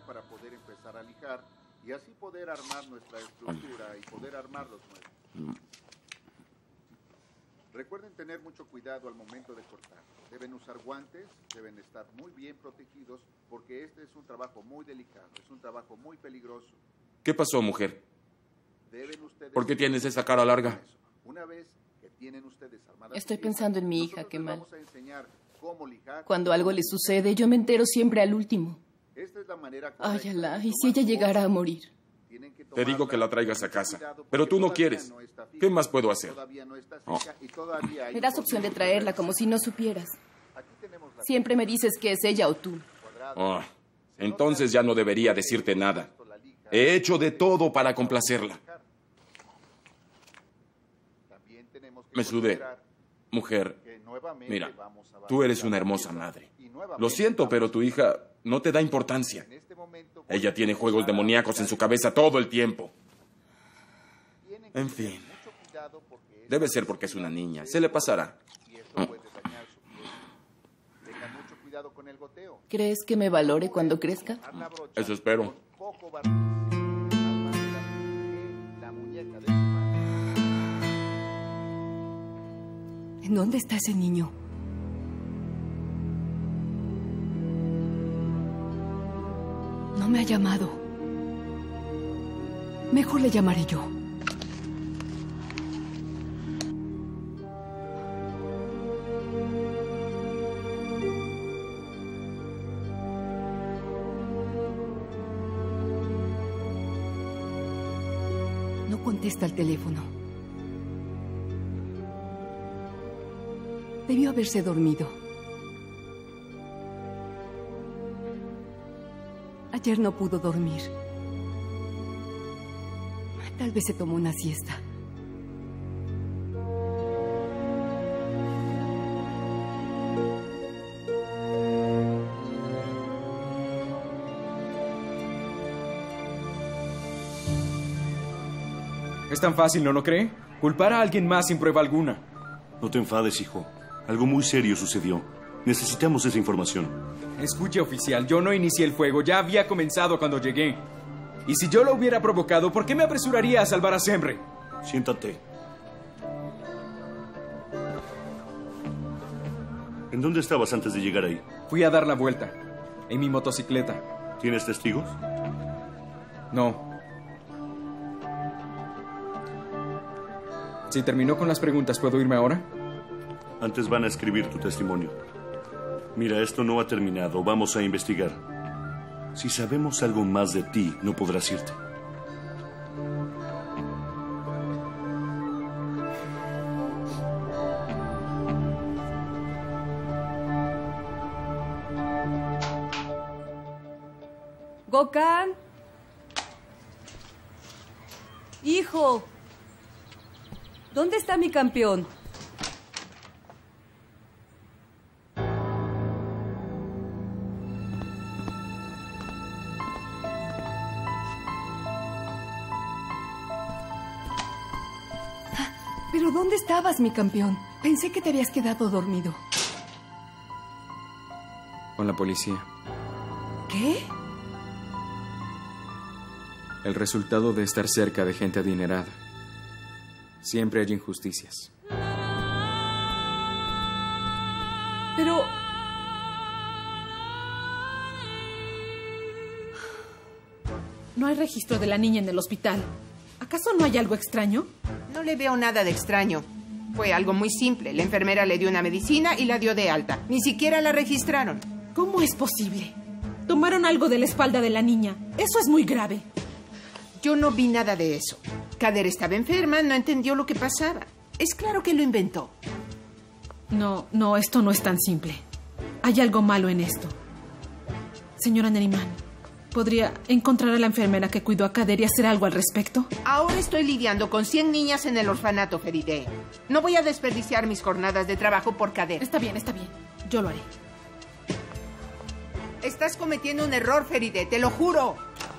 para poder empezar a lijar y así poder armar nuestra estructura y poder armar los muebles. Recuerden tener mucho cuidado al momento de cortar. Deben usar guantes, deben estar muy bien protegidos porque este es un trabajo muy delicado, es un trabajo muy peligroso. ¿Qué pasó, mujer? Deben ustedes... ¿Por qué tienes esa cara larga? Una vez que tienen ustedes armadas... Estoy pensando en mi hija, qué mal. Vamos a enseñar cómo lijar. Cuando algo le sucede, yo me entero siempre al último. Esta es la manera Ay, Alá, ¿y si ella llegara a morir? Te digo que la traigas a casa, pero tú no quieres. ¿Qué más puedo hacer? Oh. Me das opción de traerla como si no supieras. Siempre me dices que es ella o tú. Oh. Entonces ya no debería decirte nada. He hecho de todo para complacerla. Me sudé. Mujer, mira, tú eres una hermosa madre. Lo siento, pero tu hija no te da importancia. Ella tiene juegos demoníacos en su cabeza todo el tiempo. En fin. Debe ser porque es una niña. Se le pasará. ¿Crees que me valore cuando crezca? Eso espero. ¿En dónde está ese niño? No me ha llamado. Mejor le llamaré yo. No contesta el teléfono. Debió haberse dormido. Ayer no pudo dormir. Tal vez se tomó una siesta. Es tan fácil, ¿no lo cree? Culpar a alguien más sin prueba alguna. No te enfades, hijo. Algo muy serio sucedió. Necesitamos esa información. Escuche, oficial, yo no inicié el fuego. Ya había comenzado cuando llegué. Y si yo lo hubiera provocado, ¿por qué me apresuraría a salvar a Semre? Siéntate. ¿En dónde estabas antes de llegar ahí? Fui a dar la vuelta. En mi motocicleta. ¿Tienes testigos? No. Si terminó con las preguntas, ¿puedo irme ahora? Antes van a escribir tu testimonio. Mira, esto no ha terminado. Vamos a investigar. Si sabemos algo más de ti, no podrás irte. Gokhan. Hijo. ¿Dónde está mi campeón? ¿Pero dónde estabas, mi campeón? Pensé que te habías quedado dormido. Con la policía. ¿Qué? El resultado de estar cerca de gente adinerada. Siempre hay injusticias. Pero... No hay registro de la niña en el hospital. ¿Acaso no hay algo extraño? No le veo nada de extraño. Fue algo muy simple. La enfermera le dio una medicina y la dio de alta. Ni siquiera la registraron. ¿Cómo es posible? Tomaron algo de la espalda de la niña. Eso es muy grave. Yo no vi nada de eso. Kader estaba enferma, no entendió lo que pasaba. Es claro que lo inventó. No, esto no es tan simple. Hay algo malo en esto. Señora Neriman, ¿podría encontrar a la enfermera que cuidó a Kader y hacer algo al respecto? Ahora estoy lidiando con 100 niñas en el orfanato, Feride. No voy a desperdiciar mis jornadas de trabajo por Kader. Está bien. Yo lo haré. Estás cometiendo un error, Feride, te lo juro.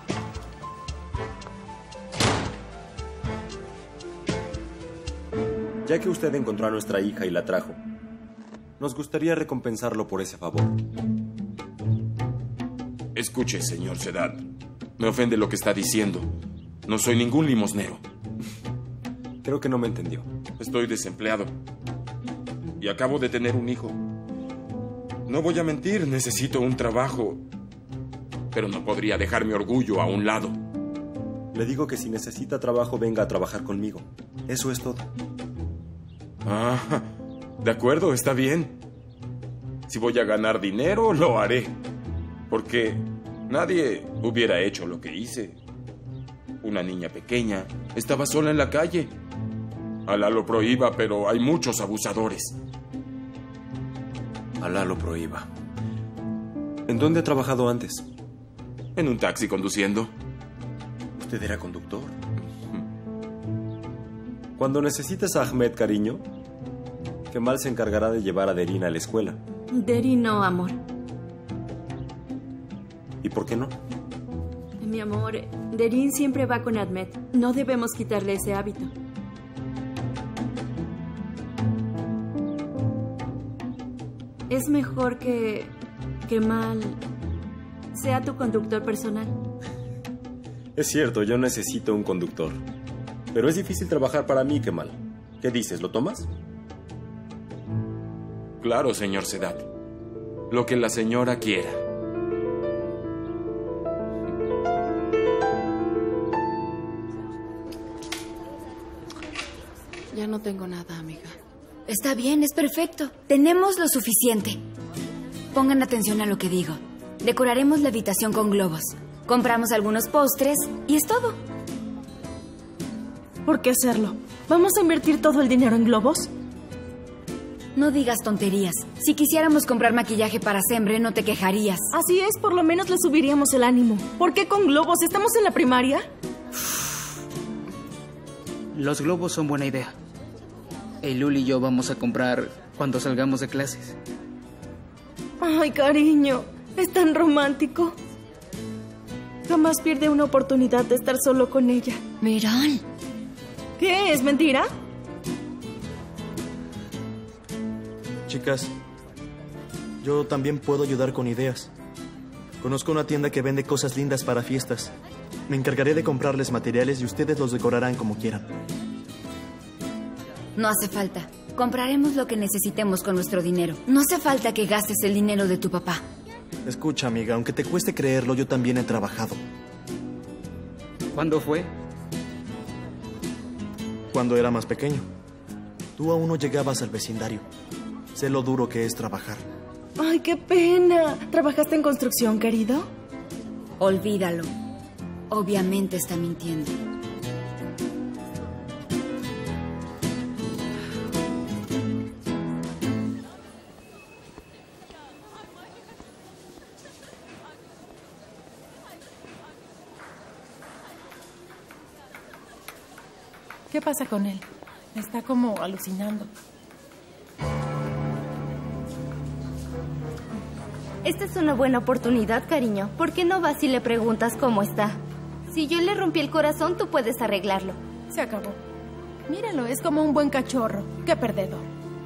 Ya que usted encontró a nuestra hija y la trajo, nos gustaría recompensarlo por ese favor. Escuche, señor Sedat. Me ofende lo que está diciendo. No soy ningún limosnero. Creo que no me entendió. Estoy desempleado. Y acabo de tener un hijo. No voy a mentir, necesito un trabajo. Pero no podría dejar mi orgullo a un lado. Le digo que si necesita trabajo, venga a trabajar conmigo. Eso es todo. Ah, de acuerdo, está bien. Si voy a ganar dinero, lo haré. Porque nadie hubiera hecho lo que hice. Una niña pequeña estaba sola en la calle. Alá lo prohíba, pero hay muchos abusadores. Alá lo prohíba. ¿En dónde ha trabajado antes? En un taxi conduciendo. ¿Usted era conductor? Cuando necesites a Ahmed, cariño, Kemal se encargará de llevar a Derin a la escuela. Derin no, amor. ¿Y por qué no? Mi amor, Derin siempre va con Ahmed. No debemos quitarle ese hábito. Es mejor que Kemal sea tu conductor personal. Es cierto, yo necesito un conductor. Pero es difícil trabajar para mí, Kemal. ¿Qué dices, lo tomas? Claro, señor Sedat. Lo que la señora quiera. Ya no tengo nada, amiga. Está bien, es perfecto. Tenemos lo suficiente. Pongan atención a lo que digo. Decoraremos la habitación con globos. Compramos algunos postres y es todo. ¿Por qué hacerlo? ¿Vamos a invertir todo el dinero en globos? No digas tonterías. Si quisiéramos comprar maquillaje para Sembre, no te quejarías. Así es, por lo menos le subiríamos el ánimo. ¿Por qué con globos? ¿Estamos en la primaria? Los globos son buena idea. Lul y yo vamos a comprar cuando salgamos de clases. Ay, cariño, es tan romántico. Jamás pierde una oportunidad de estar solo con ella. Miral. ¿Qué? ¿Es mentira? Chicas, yo también puedo ayudar con ideas. Conozco una tienda que vende cosas lindas para fiestas. Me encargaré de comprarles materiales y ustedes los decorarán como quieran. No hace falta. Compraremos lo que necesitemos con nuestro dinero. No hace falta que gastes el dinero de tu papá. Escucha, amiga, aunque te cueste creerlo, yo también he trabajado. ¿Cuándo fue? Cuando era más pequeño. Tú aún no llegabas al vecindario. Sé lo duro que es trabajar. Ay, qué pena. ¿Trabajaste en construcción, querido? Olvídalo. Obviamente está mintiendo. ¿Qué pasa con él? Está como alucinando. Esta es una buena oportunidad, cariño. ¿Por qué no vas y le preguntas cómo está? Si yo le rompí el corazón, tú puedes arreglarlo. Se acabó. Míralo, es como un buen cachorro. ¡Qué perdedor!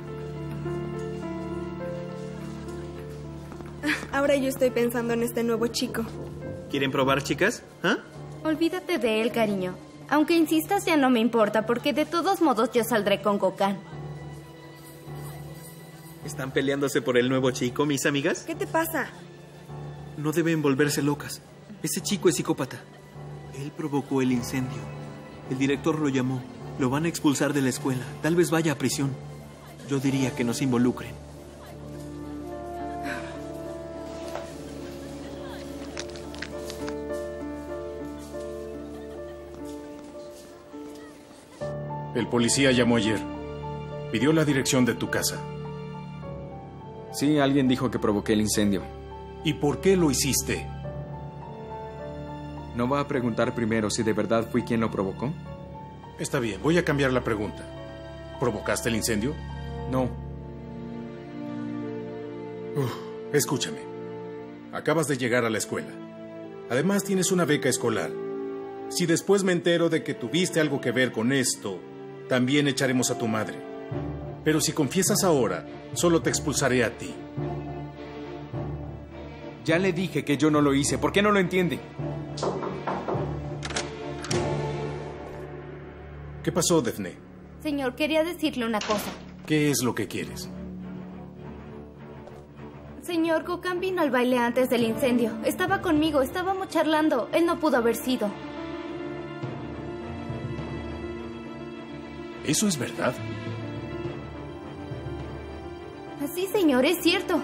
Ahora yo estoy pensando en este nuevo chico. ¿Quieren probar, chicas? ¿Ah? Olvídate de él, cariño. Aunque insistas, ya no me importa, porque de todos modos yo saldré con Gokhan. ¿Están peleándose por el nuevo chico, mis amigas? ¿Qué te pasa? No deben volverse locas. Ese chico es psicópata. Él provocó el incendio. El director lo llamó. Lo van a expulsar de la escuela. Tal vez vaya a prisión. Yo diría que no se involucren. El policía llamó ayer. Pidió la dirección de tu casa. Sí, alguien dijo que provoqué el incendio. ¿Y por qué lo hiciste? ¿No va a preguntar primero si de verdad fui quien lo provocó? Está bien, voy a cambiar la pregunta. ¿Provocaste el incendio? No. Escúchame. Acabas de llegar a la escuela. Además, tienes una beca escolar. Si después me entero de que tuviste algo que ver con esto, también echaremos a tu madre. Pero si confiesas ahora, solo te expulsaré a ti. Ya le dije que yo no lo hice. ¿Por qué no lo entiende? ¿Qué pasó, Daphne? Señor, quería decirle una cosa. ¿Qué es lo que quieres? Señor, Gokhan vino al baile antes del incendio. Estaba conmigo, estábamos charlando. Él no pudo haber sido. ¿Eso es verdad? Sí, señor, es cierto.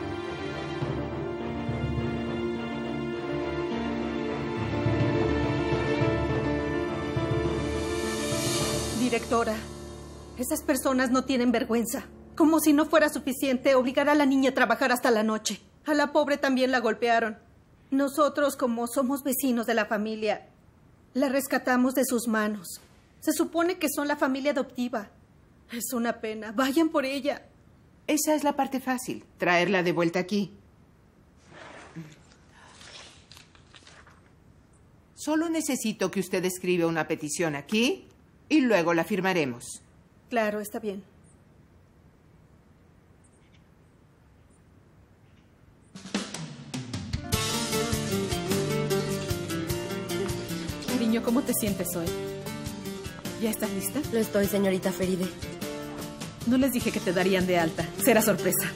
Directora, esas personas no tienen vergüenza. Como si no fuera suficiente obligar a la niña a trabajar hasta la noche. A la pobre también la golpearon. Nosotros, como somos vecinos de la familia, la rescatamos de sus manos. Se supone que son la familia adoptiva. Es una pena. Vayan por ella. Esa es la parte fácil, traerla de vuelta aquí. Solo necesito que usted escriba una petición aquí y luego la firmaremos. Claro, está bien. Cariño, ¿cómo te sientes hoy? ¿Ya estás lista? Lo estoy, señorita Feride. No les dije que te darían de alta. Será sorpresa.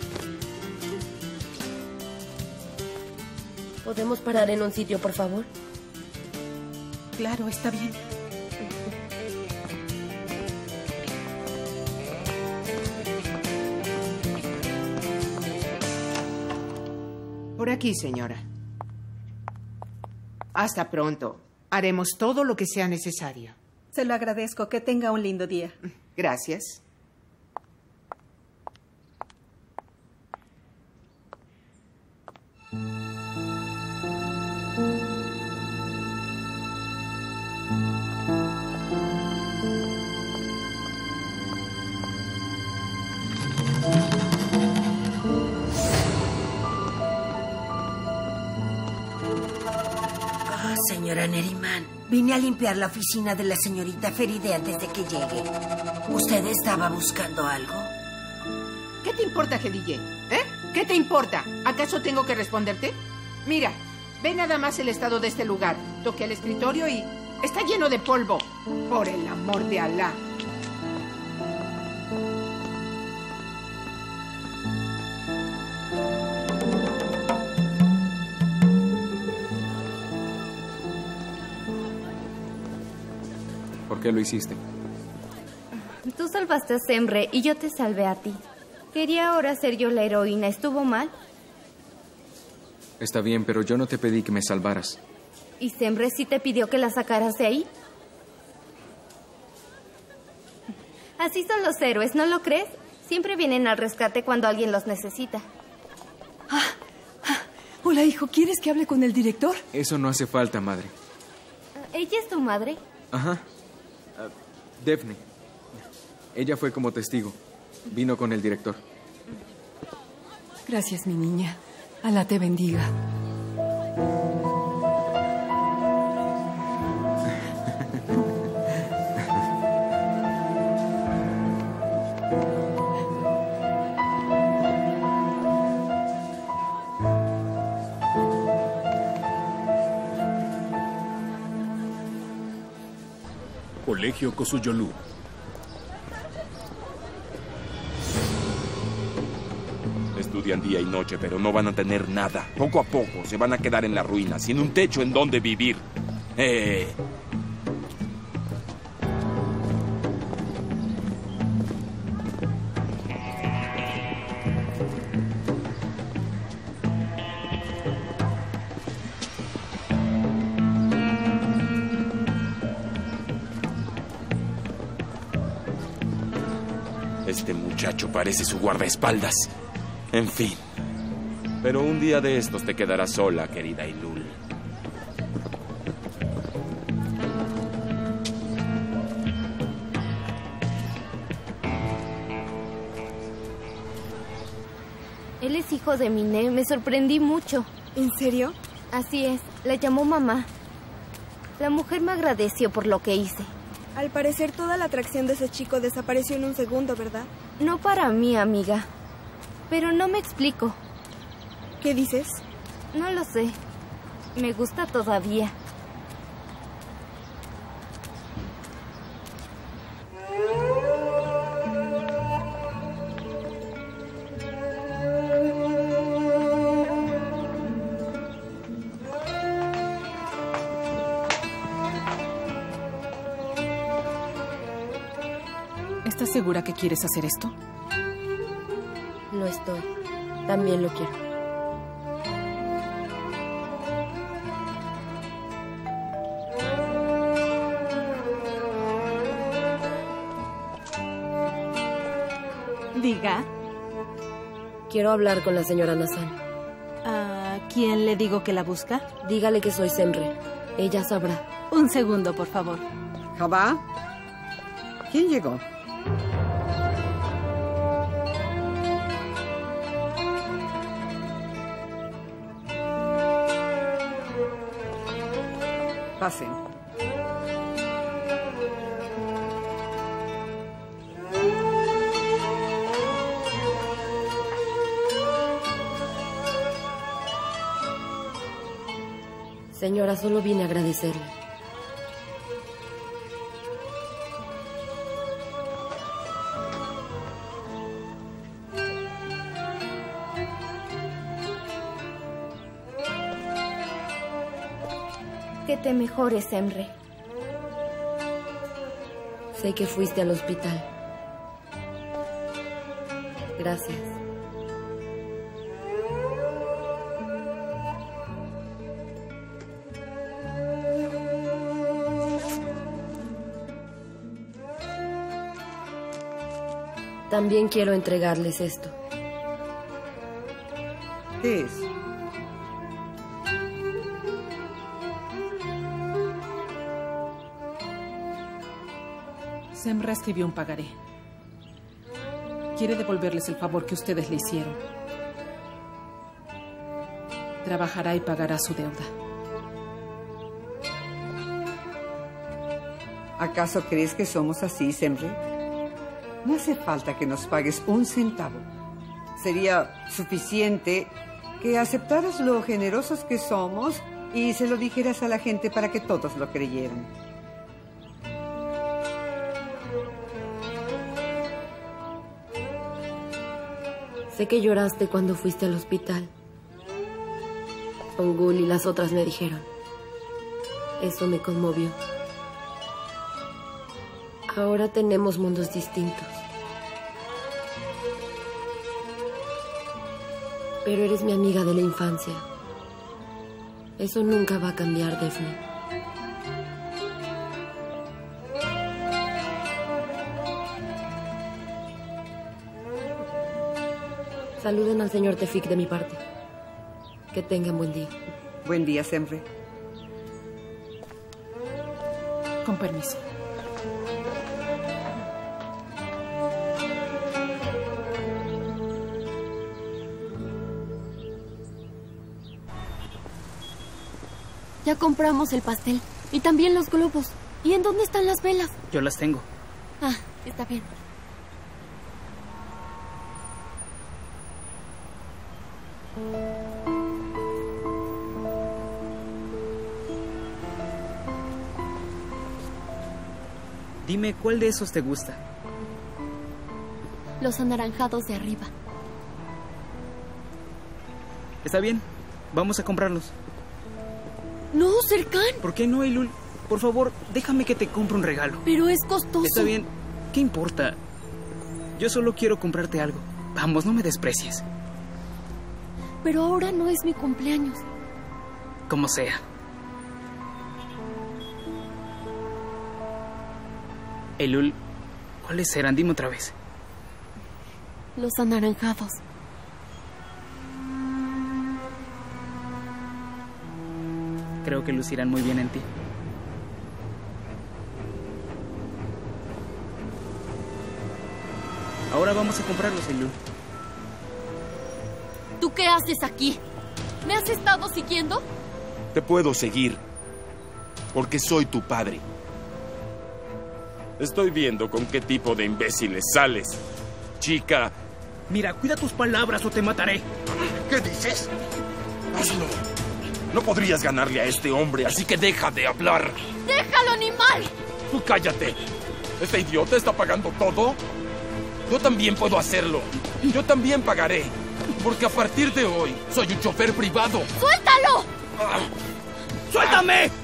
¿Podemos parar en un sitio, por favor? Claro, está bien. Por aquí, señora. Hasta pronto. Haremos todo lo que sea necesario. Se lo agradezco. Que tenga un lindo día. Gracias. Señora Neriman, vine a limpiar la oficina de la señorita Feride antes de que llegue. ¿Usted estaba buscando algo? ¿Qué te importa, Gedille? ¿Qué te importa? ¿Acaso tengo que responderte? Mira, ve nada más el estado de este lugar. Toqué el escritorio y está lleno de polvo. Por el amor de Alá. ¿Por qué lo hiciste? Tú salvaste a Semre y yo te salvé a ti. Quería ahora ser yo la heroína. ¿Estuvo mal? Está bien, pero yo no te pedí que me salvaras. ¿Y Semre sí te pidió que la sacaras de ahí? Así son los héroes, ¿no lo crees? Siempre vienen al rescate cuando alguien los necesita. Hola, hijo. ¿Quieres que hable con el director? Eso no hace falta, madre. ¿Ella es tu madre? Ajá. Daphne. Ella fue como testigo. Vino con el director. Gracias, mi niña. Alá te bendiga. Colegio Kosuyolú. Estudian día y noche, pero no van a tener nada. Poco a poco se van a quedar en la ruina, sin un techo en donde vivir. Este muchacho parece su guardaespaldas. En fin. Pero un día de estos te quedarás sola, querida Ilul. Él es hijo de Miné. Me sorprendí mucho. ¿En serio? Así es. La llamó mamá. La mujer me agradeció por lo que hice. Al parecer toda la atracción de ese chico desapareció en un segundo, ¿verdad? No para mí, amiga. Pero no me explico. ¿Qué dices? No lo sé. Me gusta todavía. ¿Estás segura que quieres hacer esto? Lo estoy. También lo quiero. Diga. Quiero hablar con la señora Nazan. ¿A quién le digo que la busca? Dígale que soy Semre. Ella sabrá. Un segundo, por favor. ¿Jabá? ¿Quién llegó? Pasen. Señora, solo vine a agradecerle. Que te mejores, Semre. Sé que fuiste al hospital. Gracias. También quiero entregarles esto. ¿Qué es? Semra escribió un pagaré. Quiere devolverles el favor que ustedes le hicieron. Trabajará y pagará su deuda. ¿Acaso crees que somos así, Semre? No hace falta que nos pagues un centavo. Sería suficiente que aceptaras lo generosos que somos y se lo dijeras a la gente para que todos lo creyeran. Sé que lloraste cuando fuiste al hospital. Ongul y las otras me dijeron. Eso me conmovió. Ahora tenemos mundos distintos. Pero eres mi amiga de la infancia. Eso nunca va a cambiar, Daphne. Saluden al señor Tefik de mi parte. Que tengan buen día. Buen día, Semre. Con permiso. Ya compramos el pastel. Y también los globos. ¿Y en dónde están las velas? Yo las tengo. Ah, está bien. Dime, ¿cuál de esos te gusta? Los anaranjados de arriba. Está bien, vamos a comprarlos. No, Serkan. ¿Por qué no, Eylul? Por favor, déjame que te compre un regalo. Pero es costoso. Está bien, ¿qué importa? Yo solo quiero comprarte algo. Vamos, no me desprecies. Pero ahora no es mi cumpleaños. Como sea. Eylul, ¿cuáles eran? Dime otra vez. Los anaranjados. Creo que lucirán muy bien en ti. Ahora vamos a comprarlos, Eylul. ¿Tú qué haces aquí? ¿Me has estado siguiendo? Te puedo seguir, porque soy tu padre. Estoy viendo con qué tipo de imbéciles sales, chica. Mira, cuida tus palabras o te mataré. ¿Qué dices? Hazlo. No podrías ganarle a este hombre, así que deja de hablar. ¡Déjalo, animal! Tú cállate. ¿Este idiota está pagando todo? Yo también puedo hacerlo. Yo también pagaré. Porque a partir de hoy soy un chofer privado. ¡Suéltalo! ¡Suéltame!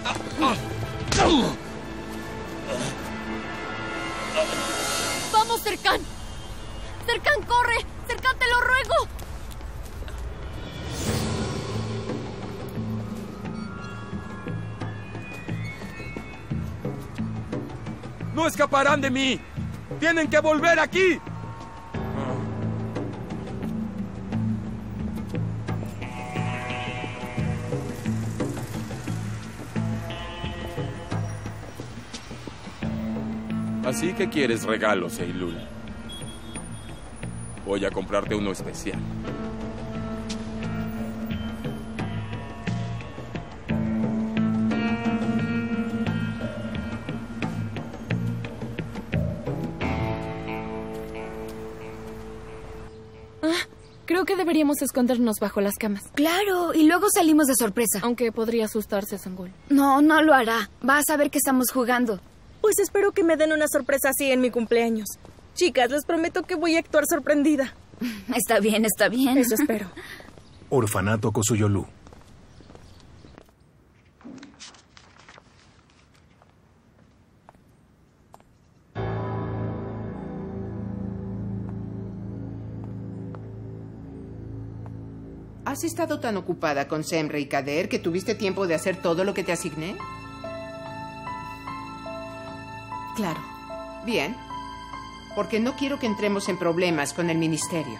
¡Vamos, Serkan! ¡Serkan, corre! ¡Serkan, te lo ruego! ¡No escaparán de mí! ¡Tienen que volver aquí! Así que quieres regalos, Eylul. Voy a comprarte uno especial. Creo que deberíamos escondernos bajo las camas. Claro, y luego salimos de sorpresa. Aunque podría asustarse, Sangul. No, no lo hará. Va a saber que estamos jugando. Pues espero que me den una sorpresa así en mi cumpleaños. Chicas, les prometo que voy a actuar sorprendida. Está bien, está bien. Eso espero. Orfanato Kosuyolú. ¿Has estado tan ocupada con Semre y Kader que tuviste tiempo de hacer todo lo que te asigné? Claro. Bien. Porque no quiero que entremos en problemas con el ministerio.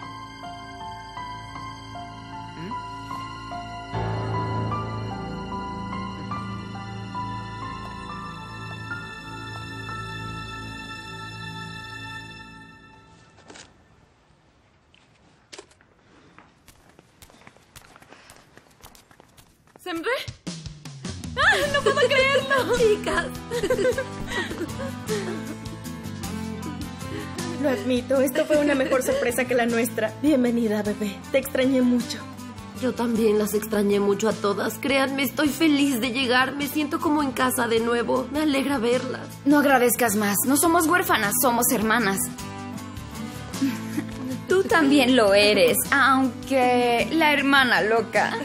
¿Semre? ¡Ah, no puedo creerlo! Chicas. Lo admito, esto fue una mejor sorpresa que la nuestra. Bienvenida, bebé. Te extrañé mucho. Yo también las extrañé mucho a todas. Créanme, estoy feliz de llegar. Me siento como en casa de nuevo. Me alegra verlas. No agradezcas más. No somos huérfanas, somos hermanas. Tú también lo eres, aunque la hermana loca.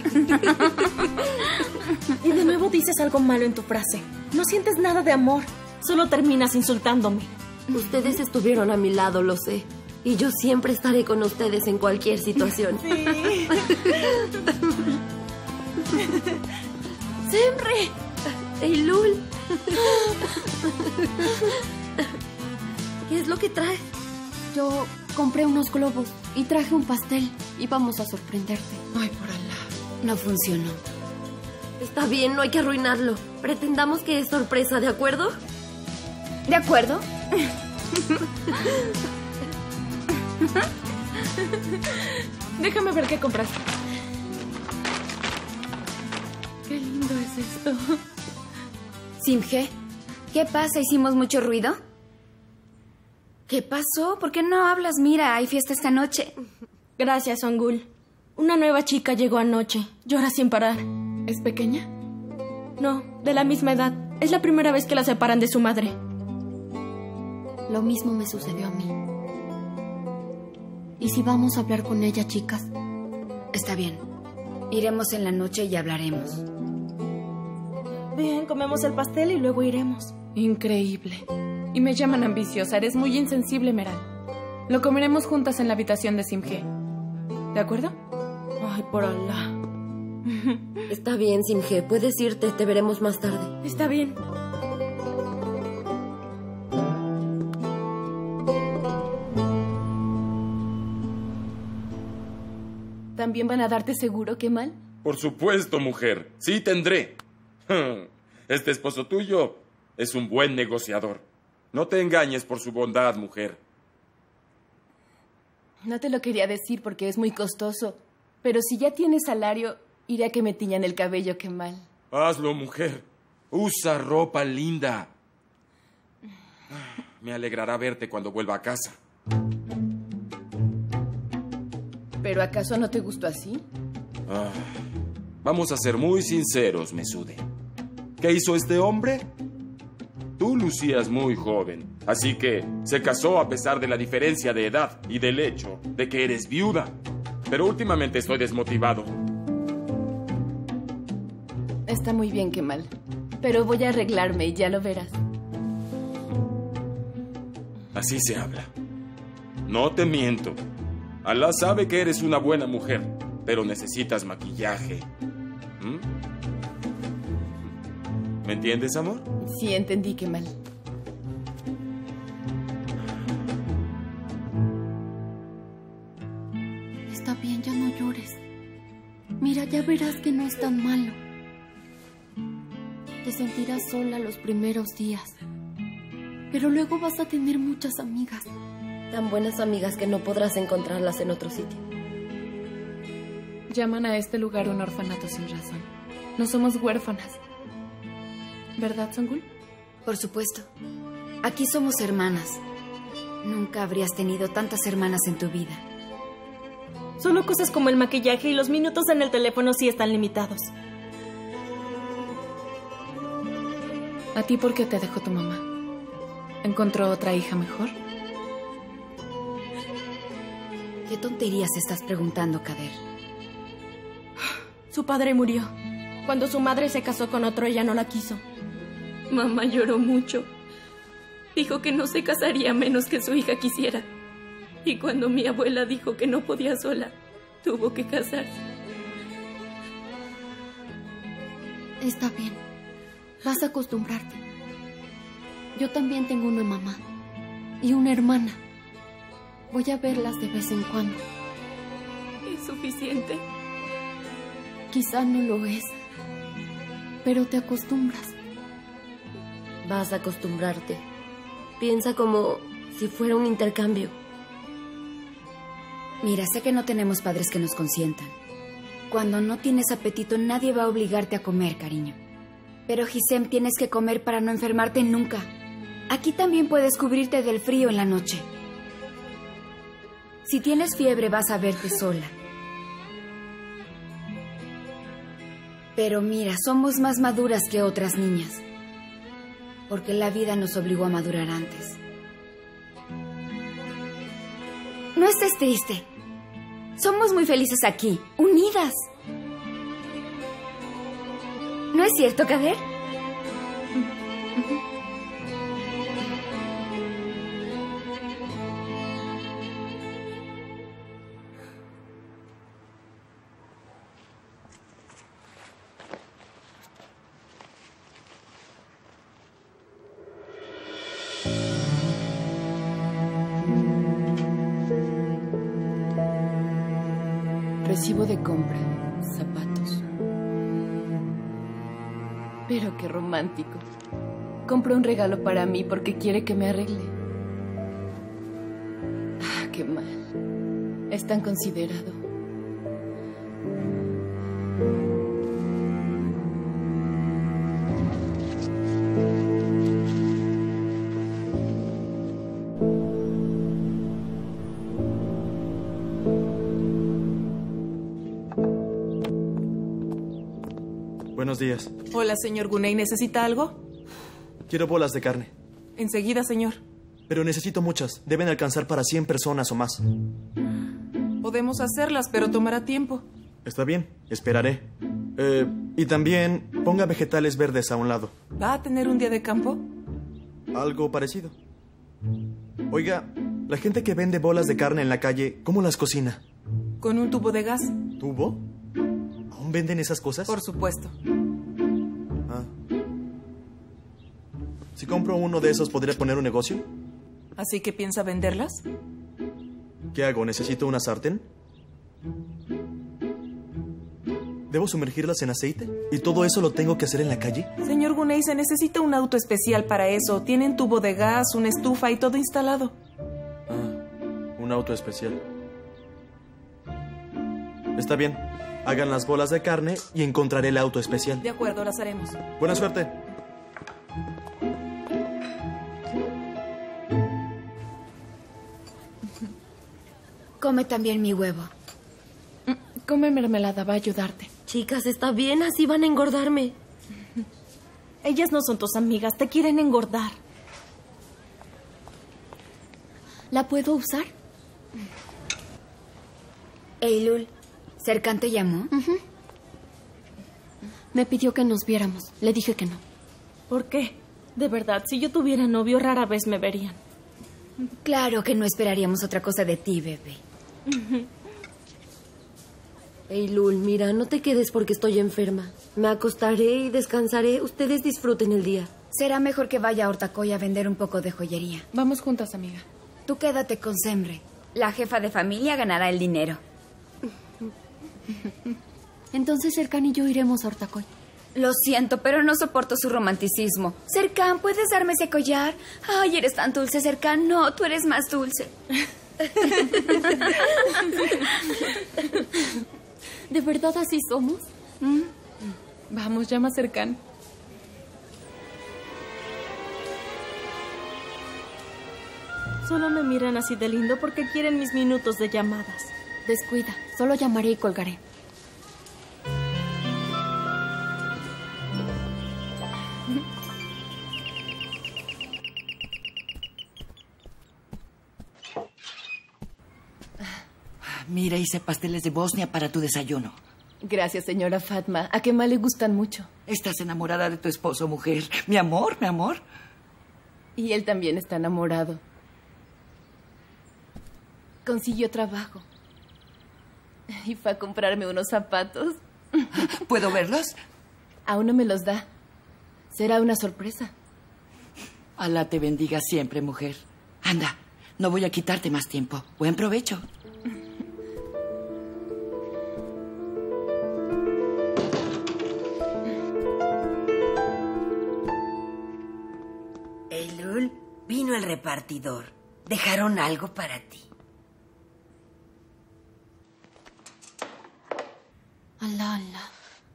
Y de nuevo dices algo malo en tu frase. No sientes nada de amor. Solo terminas insultándome. Ustedes estuvieron a mi lado, lo sé. Y yo siempre estaré con ustedes en cualquier situación. Sí. ¡Semre! ¡Eylul! ¿Qué es lo que traes? Yo compré unos globos y traje un pastel. Y vamos a sorprenderte. Ay, por Alá. No funcionó. Está bien, no hay que arruinarlo. Pretendamos que es sorpresa, ¿de acuerdo? ¿De acuerdo? Déjame ver qué compraste. Qué lindo es esto. Simge, ¿qué pasa? ¿Hicimos mucho ruido? ¿Qué pasó? ¿Por qué no hablas? Mira, hay fiesta esta noche. Gracias, Sangul. Una nueva chica llegó anoche. Llora sin parar. ¿Es pequeña? No, de la misma edad. Es la primera vez que la separan de su madre. Lo mismo me sucedió a mí. ¿Y si vamos a hablar con ella, chicas? Está bien. Iremos en la noche y hablaremos. Bien, comemos el pastel y luego iremos. Increíble. Y me llaman ambiciosa. Eres muy insensible, Meral. Lo comeremos juntas en la habitación de Simge. ¿De acuerdo? Ay, por Alá. Está bien, Simge. Puedes irte. Te veremos más tarde. Está bien. ¿También van a darte seguro, Kemal? Por supuesto, mujer. Sí tendré. Este esposo tuyo es un buen negociador. No te engañes por su bondad, mujer. No te lo quería decir porque es muy costoso. Pero si ya tienes salario, iré a que me tiñan el cabello, Kemal. Hazlo, mujer. Usa ropa linda. Me alegrará verte cuando vuelva a casa. ¿Pero acaso no te gustó así? vamos a ser muy sinceros, Mesude. ¿Qué hizo este hombre? Tú lucías muy joven, así que se casó a pesar de la diferencia de edad y del hecho de que eres viuda. Pero últimamente estoy desmotivado. Está muy bien, Kemal. Pero voy a arreglarme y ya lo verás. Así se habla. No te miento. Alá sabe que eres una buena mujer, pero necesitas maquillaje. ¿Me entiendes, amor? Sí, entendí, Kemal. Está bien, ya no llores. Mira, ya verás que no es tan malo. Te sentirás sola los primeros días. Pero luego vas a tener muchas amigas. Tan buenas amigas que no podrás encontrarlas en otro sitio. Llaman a este lugar un orfanato sin razón. No somos huérfanas. ¿Verdad, Songul? Por supuesto. Aquí somos hermanas. Nunca habrías tenido tantas hermanas en tu vida. Solo cosas como el maquillaje y los minutos en el teléfono sí están limitados. ¿A ti por qué te dejó tu mamá? ¿Encontró otra hija mejor? ¿Qué tonterías estás preguntando, Kader? Su padre murió. Cuando su madre se casó con otro, ella no la quiso. Mamá lloró mucho. Dijo que no se casaría a menos que su hija quisiera. Y cuando mi abuela dijo que no podía sola, tuvo que casarse. Está bien. Vas a acostumbrarte. Yo también tengo una mamá y una hermana. Voy a verlas de vez en cuando. ¿Es suficiente? Quizá no lo es, pero te acostumbras. Vas a acostumbrarte. Piensa como si fuera un intercambio. Mira, sé que no tenemos padres que nos consientan. Cuando no tienes apetito, nadie va a obligarte a comer, cariño. Pero, Gisem, tienes que comer para no enfermarte nunca. Aquí también puedes cubrirte del frío en la noche. Si tienes fiebre, vas a verte sola. Pero mira, somos más maduras que otras niñas. Porque la vida nos obligó a madurar antes. No estés triste. Somos muy felices aquí, unidas. ¿No es cierto, Kader? Recibo de compra, zapatos. Pero qué romántico. Compró un regalo para mí porque quiere que me arregle. Ah, qué mal. Es tan considerado. Buenos días. Hola, señor Guney. ¿Necesita algo? Quiero bolas de carne. Enseguida, señor. Pero necesito muchas. Deben alcanzar para 100 personas o más. Podemos hacerlas, pero tomará tiempo. Está bien, esperaré. Y también ponga vegetales verdes a un lado. ¿Va a tener un día de campo? Algo parecido. Oiga, la gente que vende bolas de carne en la calle, ¿cómo las cocina? Con un tubo de gas. ¿Tubo? ¿Aún venden esas cosas? Por supuesto. Ah. Si compro uno de esos, ¿podría poner un negocio? ¿Así que piensa venderlas? ¿Qué hago? ¿Necesito una sartén? ¿Debo sumergirlas en aceite? ¿Y todo eso lo tengo que hacer en la calle? Señor Guney, se necesita un auto especial para eso. Tienen tubo de gas, una estufa y todo instalado. Ah, un auto especial. Está bien. Hagan las bolas de carne y encontraré el auto especial. De acuerdo, las haremos. Buena suerte. Come también mi huevo. Come mermelada, va a ayudarte. Chicas, está bien, así van a engordarme. Ellas no son tus amigas, te quieren engordar. ¿La puedo usar? Eylul, ¿Serkan te llamó? Me pidió que nos viéramos. Le dije que no. ¿Por qué? De verdad, si yo tuviera novio, rara vez me verían. Claro que no esperaríamos otra cosa de ti, bebé. Eylul, mira, no te quedes porque estoy enferma. Me acostaré y descansaré. Ustedes disfruten el día. Será mejor que vaya a Ortaköy a vender un poco de joyería. Vamos juntas, amiga. Tú quédate con Semre. La jefa de familia ganará el dinero. Entonces Serkan y yo iremos a Ortaköy. Lo siento, pero no soporto su romanticismo. Serkan, ¿puedes darme ese collar? Ay, eres tan dulce, Serkan. No, tú eres más dulce. ¿De verdad así somos? Vamos, llama a Serkan. Solo me miran así de lindo porque quieren mis minutos de llamadas. Descuida, solo llamaré y colgaré. Mira, hice pasteles de Bosnia para tu desayuno. Gracias, señora Fatma. A Kemal le gustan mucho. Estás enamorada de tu esposo, mujer. Mi amor, mi amor. Y él también está enamorado. Consiguió trabajo. Y fue a comprarme unos zapatos. ¿Puedo verlos? Aún no me los da. Será una sorpresa. Alá te bendiga siempre, mujer. Anda, no voy a quitarte más tiempo. Buen provecho. Eylul, vino el repartidor. Dejaron algo para ti. Alá, alá.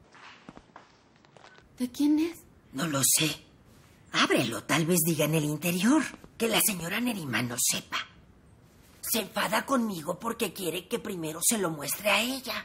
¿De quién es? No lo sé. Ábrelo, tal vez diga en el interior. Que la señora Neriman no sepa. Se enfada conmigo porque quiere que primero se lo muestre a ella.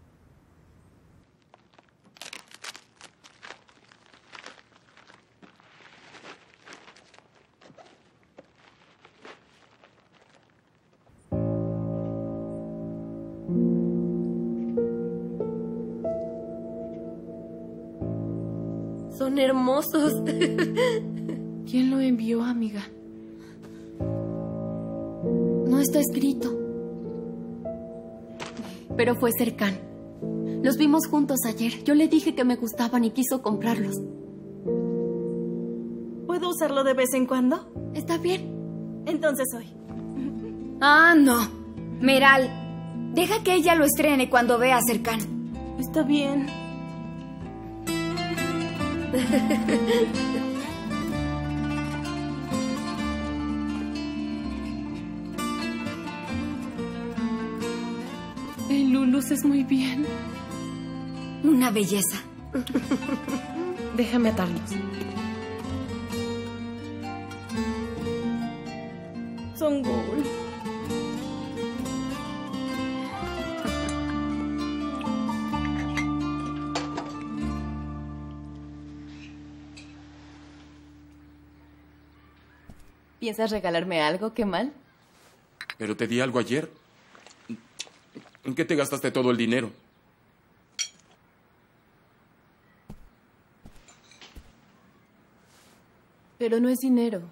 Son hermosos. ¿Quién lo envió, amiga? No está escrito. Pero fue Serkan. Los vimos juntos ayer. Yo le dije que me gustaban y quiso comprarlos. ¿Puedo usarlo de vez en cuando? Está bien. Entonces hoy. Ah, no. Meral, deja que ella lo estrene cuando vea a Serkan. Está bien. Eylul, luces muy bien. Una belleza. Déjame atarlos. Son gul. ¿Piensas regalarme algo, Kemal? Pero te di algo ayer. ¿En qué te gastaste todo el dinero? Pero no es dinero.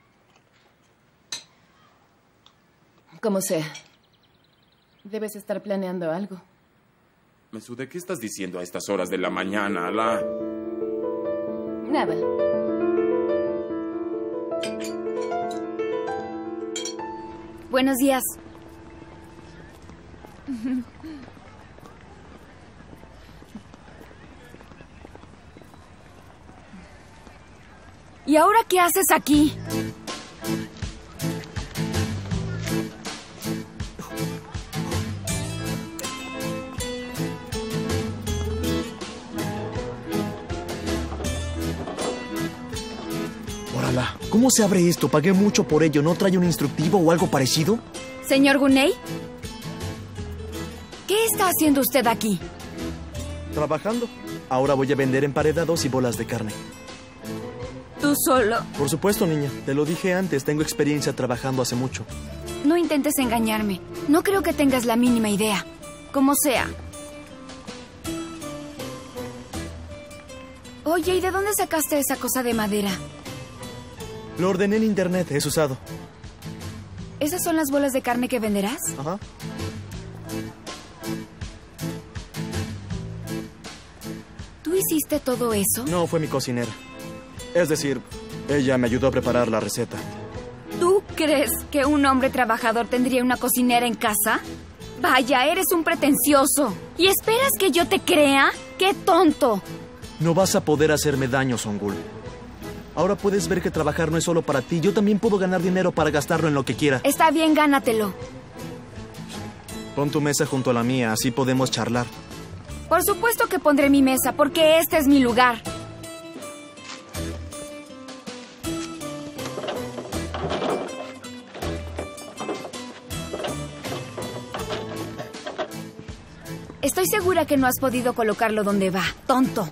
Como sea. Debes estar planeando algo. Mesude, ¿qué estás diciendo a estas horas de la mañana, Alá? Nada. Buenos días. ¿Y ahora qué haces aquí? Órala, ¿cómo se abre esto? Pagué mucho por ello. ¿No trae un instructivo o algo parecido? Señor Guney, ¿qué está haciendo usted aquí? Trabajando. Ahora voy a vender emparedados y bolas de carne. ¿Tú solo? Por supuesto, niña. Te lo dije antes. Tengo experiencia trabajando hace mucho. No intentes engañarme. No creo que tengas la mínima idea. Como sea. Oye, ¿y de dónde sacaste esa cosa de madera? Lo ordené en internet. Es usado. ¿Esas son las bolas de carne que venderás? Ajá. ¿Tú hiciste todo eso? No, fue mi cocinera. Es decir, ella me ayudó a preparar la receta. ¿Tú crees que un hombre trabajador tendría una cocinera en casa? Vaya, eres un pretencioso. ¿Y esperas que yo te crea? ¡Qué tonto! No vas a poder hacerme daño, Songul. Ahora puedes ver que trabajar no es solo para ti. Yo también puedo ganar dinero para gastarlo en lo que quiera. Está bien, gánatelo. Pon tu mesa junto a la mía, así podemos charlar. Por supuesto que pondré mi mesa, porque este es mi lugar. Estoy segura que no has podido colocarlo donde va, tonto.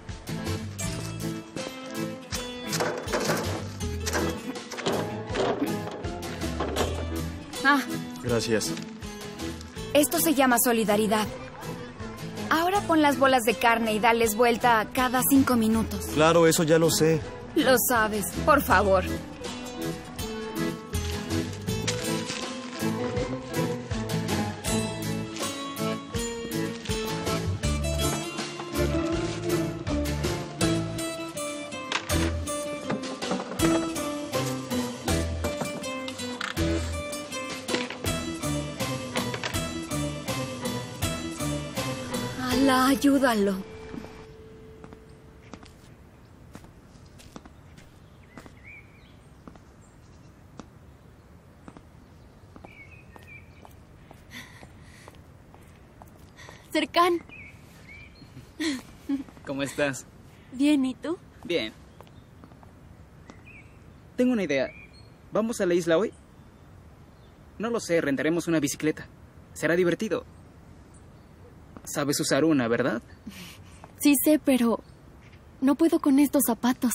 Gracias. Esto se llama solidaridad. Ahora pon las bolas de carne y dales vuelta cada 5 minutos. Claro, eso ya lo sé. Lo sabes, por favor. Ayúdalo. Serkan. ¿Cómo estás? Bien, ¿y tú? Bien. Tengo una idea. ¿Vamos a la isla hoy? No lo sé, rentaremos una bicicleta. Será divertido. Sabes usar una, ¿verdad? Sí sé, pero no puedo con estos zapatos.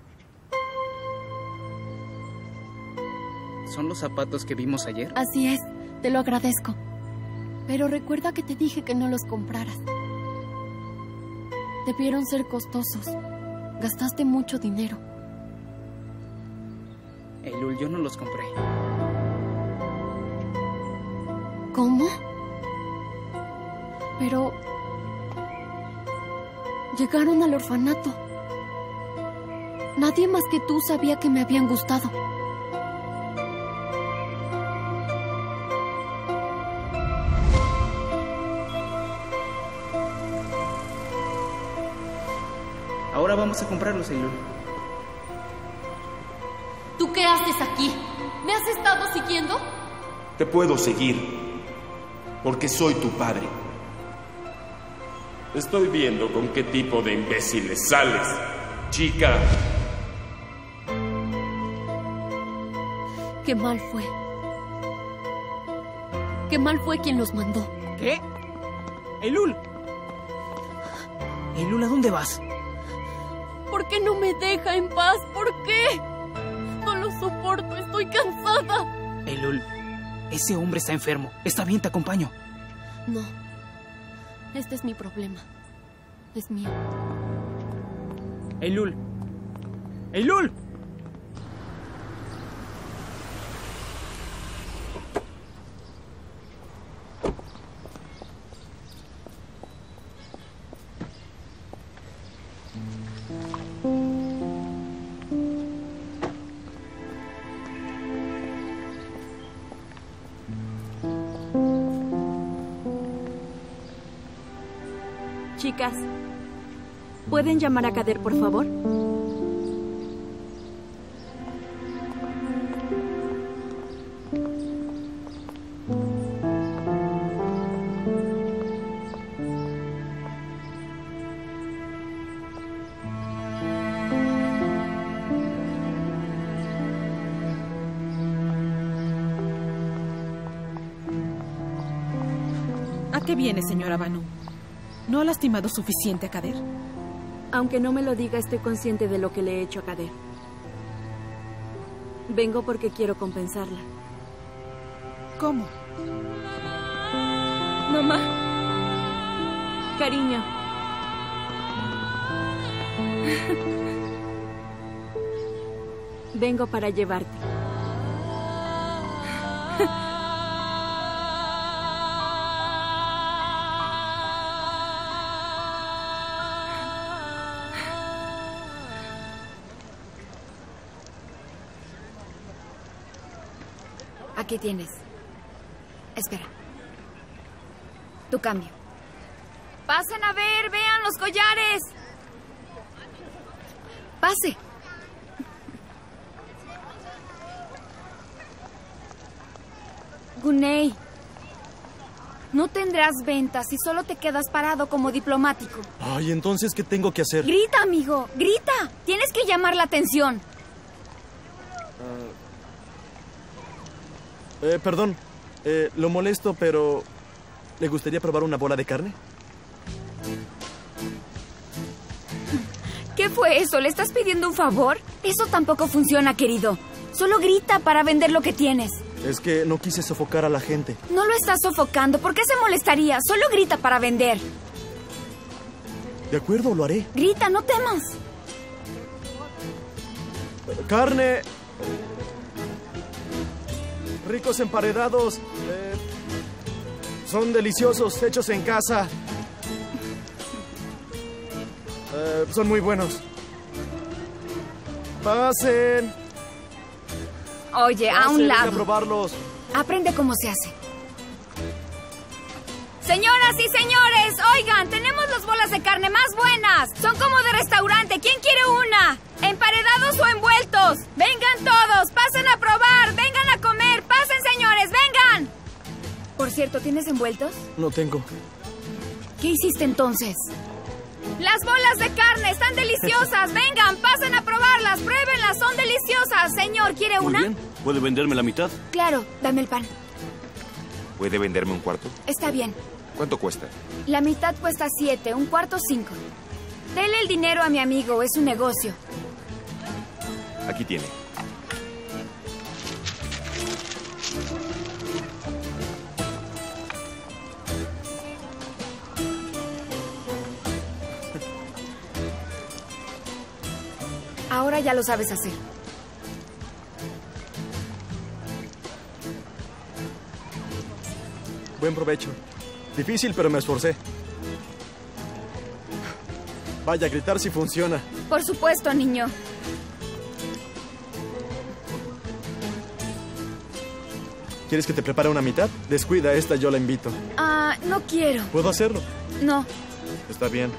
¿Son los zapatos que vimos ayer? Así es, te lo agradezco. Pero recuerda que te dije que no los compraras. Debieron ser costosos. Gastaste mucho dinero. Eylul, yo no los compré. ¿Cómo? Pero llegaron al orfanato. Nadie más que tú sabía que me habían gustado. Ahora vamos a comprarlos, Eylul. ¿Tú qué haces aquí? ¿Me has estado siguiendo? Te puedo seguir, porque soy tu padre. Estoy viendo con qué tipo de imbéciles sales, chica. Qué mal fue. Qué mal fue quien los mandó. ¿Qué? Eylul. Eylul, ¿a dónde vas? ¿Por qué no me deja en paz? ¿Por qué? No lo soporto, estoy cansada. Eylul, ese hombre está enfermo. Está bien, te acompaño. No. Este es mi problema. Es mío. Eylul. ¡Eylul! Chicas, ¿pueden llamar a Kader, por favor? ¿A qué viene, señora Banu? ¿No ha lastimado suficiente a Kader? Aunque no me lo diga, estoy consciente de lo que le he hecho a Kader. Vengo porque quiero compensarla. ¿Cómo? Mamá. Cariño. Vengo para llevarte. Aquí tienes. Espera. Tu cambio. Pasen a ver, vean los collares. Pase. Gunei, no tendrás ventas si solo te quedas parado como diplomático. Ay, entonces, ¿qué tengo que hacer? Grita, amigo, grita. Tienes que llamar la atención. Perdón, lo molesto, pero ¿le gustaría probar una bola de carne? ¿Qué fue eso? ¿Le estás pidiendo un favor? Eso tampoco funciona, querido. Solo grita para vender lo que tienes. Es que no quise sofocar a la gente. No lo estás sofocando. ¿Por qué se molestaría? Solo grita para vender. De acuerdo, lo haré. Grita, no temas. Carne. Ricos emparedados. Son deliciosos, hechos en casa. Son muy buenos. Pasen. Oye, a un lado. Voy a probarlos. Aprende cómo se hace. Señoras y señores, oigan, tenemos las bolas de carne más buenas. Son como de restaurante. ¿Quién quiere una? ¿Emparedados o envueltos? Vengan todos, pasen a probar, vengan a comer. Pasen, señores, vengan. Por cierto, ¿tienes envueltos? No tengo. ¿Qué hiciste entonces? Las bolas de carne están deliciosas. Vengan, pasen a probarlas, pruébenlas, son deliciosas. Señor, ¿quiere una? Muy bien. ¿Puede venderme la mitad? Claro, dame el pan. ¿Puede venderme un cuarto? Está bien. ¿Cuánto cuesta? La mitad cuesta 7, un cuarto 5. Dele el dinero a mi amigo, es un negocio. Aquí tiene. Ahora ya lo sabes hacer. Buen provecho. Difícil, pero me esforcé. Vaya, gritar si funciona. Por supuesto, niño. ¿Quieres que te prepare una mitad? Descuida, esta yo la invito. No quiero. ¿Puedo hacerlo? No. Está bien.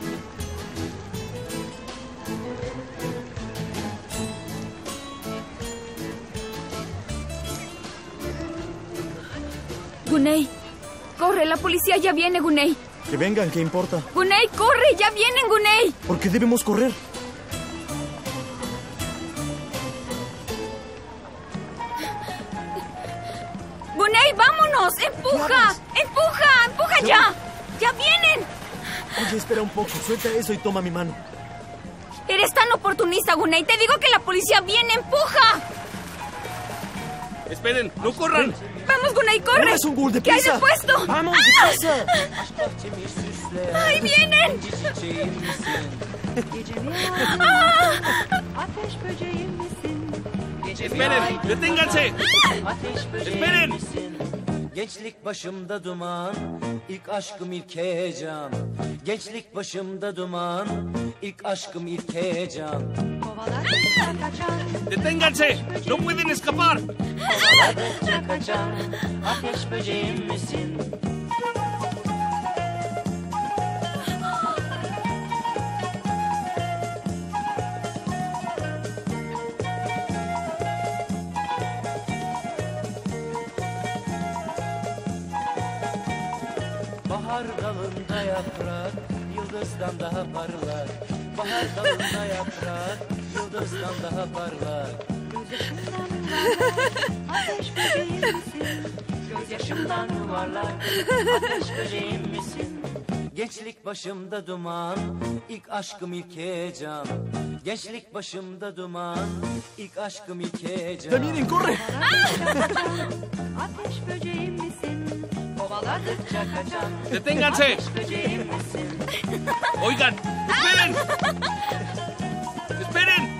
Gunei, corre, la policía ya viene, Gunei. Que vengan, ¿qué importa? Gunei, corre, ya vienen, Gunei. ¿Por qué debemos correr? Gunei, vámonos, empuja, empuja, empuja ya. Ya vienen. Oye, espera un poco, suelta eso y toma mi mano. Eres tan oportunista, Gunei. Te digo que la policía viene, empuja. Esperen, no corran. Vamos, Gunei, corre. Es un ghoul, ¿Qué hay deprisa. de puesto? Vamos, ¡Ah! deprisa. ¡Ahí vienen! ¡Ah! Esperen, deténganse. Esperen. Gençlik başımda duman, ilk aşkım ilk heyecan. Gençlik başımda duman, ilk aşkım ilk heyecan. Deténganse, no pueden escapar. Kovaladıkça kaçan ateş böceğim misin? Bahar dalında yaprak, yıldızdan daha parlak. Bahar dalında yaprak, yıldızdan daha parlak. Ateş böceğim misin? Gözyaşımdan yuvarlak. Ateş böceğim misin? Gençlik başımda duman, ilk aşkım ilk heyecan. Gençlik başımda duman, ilk aşkım ilk heyecan. ¡Ya miren, corre! Ateş böceğim misin? Kovaladıkça kaçan. ¡Deténganse! Ateş böceğim misin? Oigan, esperen. Esperen.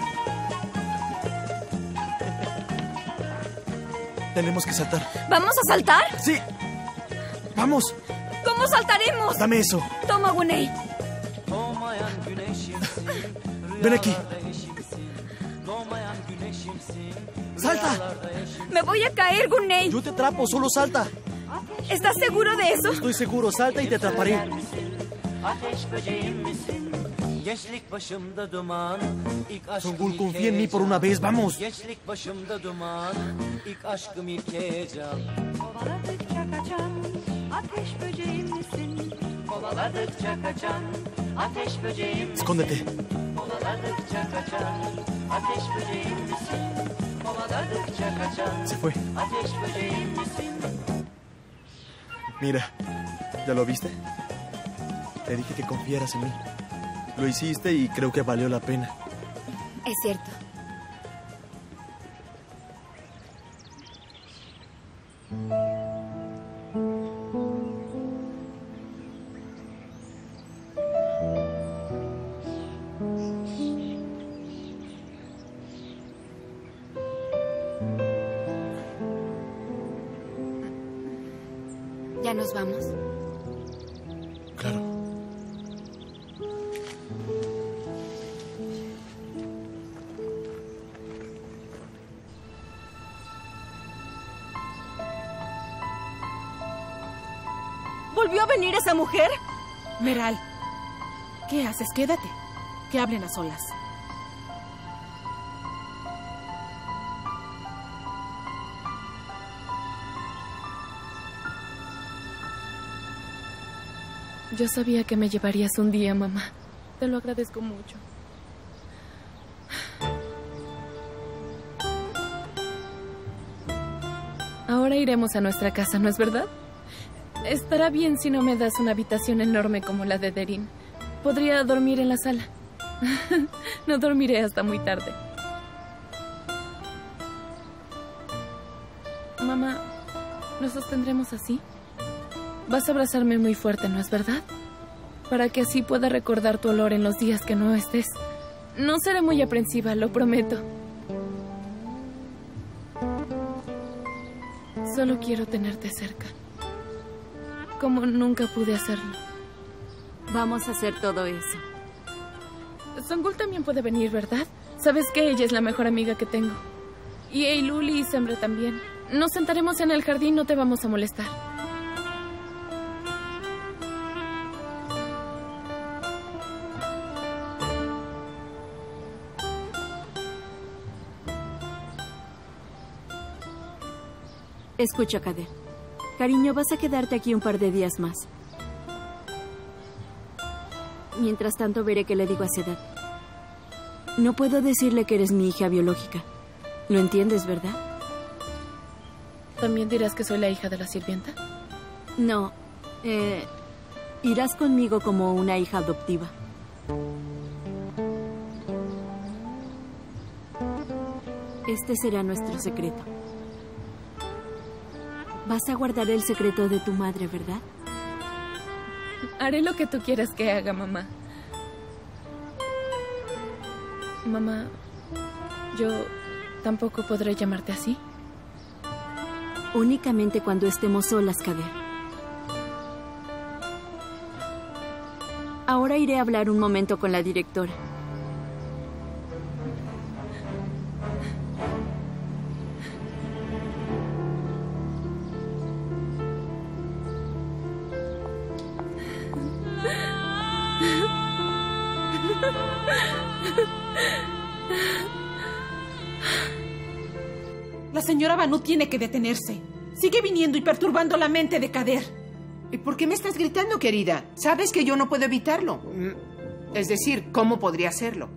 Tenemos que saltar. ¿Vamos a saltar? Sí. Vamos. ¿Cómo saltaremos? Dame eso. Toma, Guney. Doğmayan güneşimsin. Ven aquí. Rüyalarda eşimsin. Doğmayan güneşimsin. ¡Salta! Me voy a caer, Guney. Yo te atrapo, solo salta. ¿Estás seguro de eso? Estoy seguro, salta y te atraparé. Ateş böceğim misin? Gençlik başımda duman, ilk aşkım Songul, ilk confía en mí por heyecan. una vez, vamos. Gençlik başımda duman, ilk aşkım ilk heyecan. Kovaladıkça kaçan. Ateş böceğim misin? Kovaladıkça kaçan. Ateş böceğim misin? Escóndete. Kovaladıkça kaçan. Ateş böceğim misin? Kovaladıkça kaçan. Se fue. Ateş böceğim misin? Mira, ¿ya lo viste? Te dije que confiaras en mí. Lo hiciste y creo que valió la pena. Es cierto. ¿Ya nos vamos? Claro. ¿Volvió a venir esa mujer? Meral, ¿qué haces? Quédate. Que hablen a solas. Yo sabía que me llevarías un día, mamá. Te lo agradezco mucho. Ahora iremos a nuestra casa, ¿no es verdad? Estará bien si no me das una habitación enorme como la de Derin. Podría dormir en la sala. No dormiré hasta muy tarde. Mamá, ¿nos sostendremos así? Vas a abrazarme muy fuerte, ¿no es verdad? Para que así pueda recordar tu olor en los días que no estés. No seré muy aprensiva, lo prometo. Solo quiero tenerte cerca. Como nunca pude hacerlo. Vamos a hacer todo eso. Songul también puede venir, ¿verdad? Sabes que ella es la mejor amiga que tengo. Y Eiluli y Sembre también. Nos sentaremos en el jardín, no te vamos a molestar. Escucha, Kader. Cariño, vas a quedarte aquí un par de días más. Mientras tanto, veré qué le digo a Sedat. No puedo decirle que eres mi hija biológica. ¿Lo entiendes, verdad? ¿También dirás que soy la hija de la sirvienta? No. Irás conmigo como una hija adoptiva. Este será nuestro secreto. Vas a guardar el secreto de tu madre, ¿verdad? Haré lo que tú quieras que haga, mamá. Mamá, ¿yo tampoco podré llamarte así? Únicamente cuando estemos solas, Kader. Ahora iré a hablar un momento con la directora. La señora Banu tiene que detenerse. Sigue viniendo y perturbando la mente de Kader. ¿Y por qué me estás gritando, querida? Sabes que yo no puedo evitarlo. Es decir, ¿cómo podría hacerlo?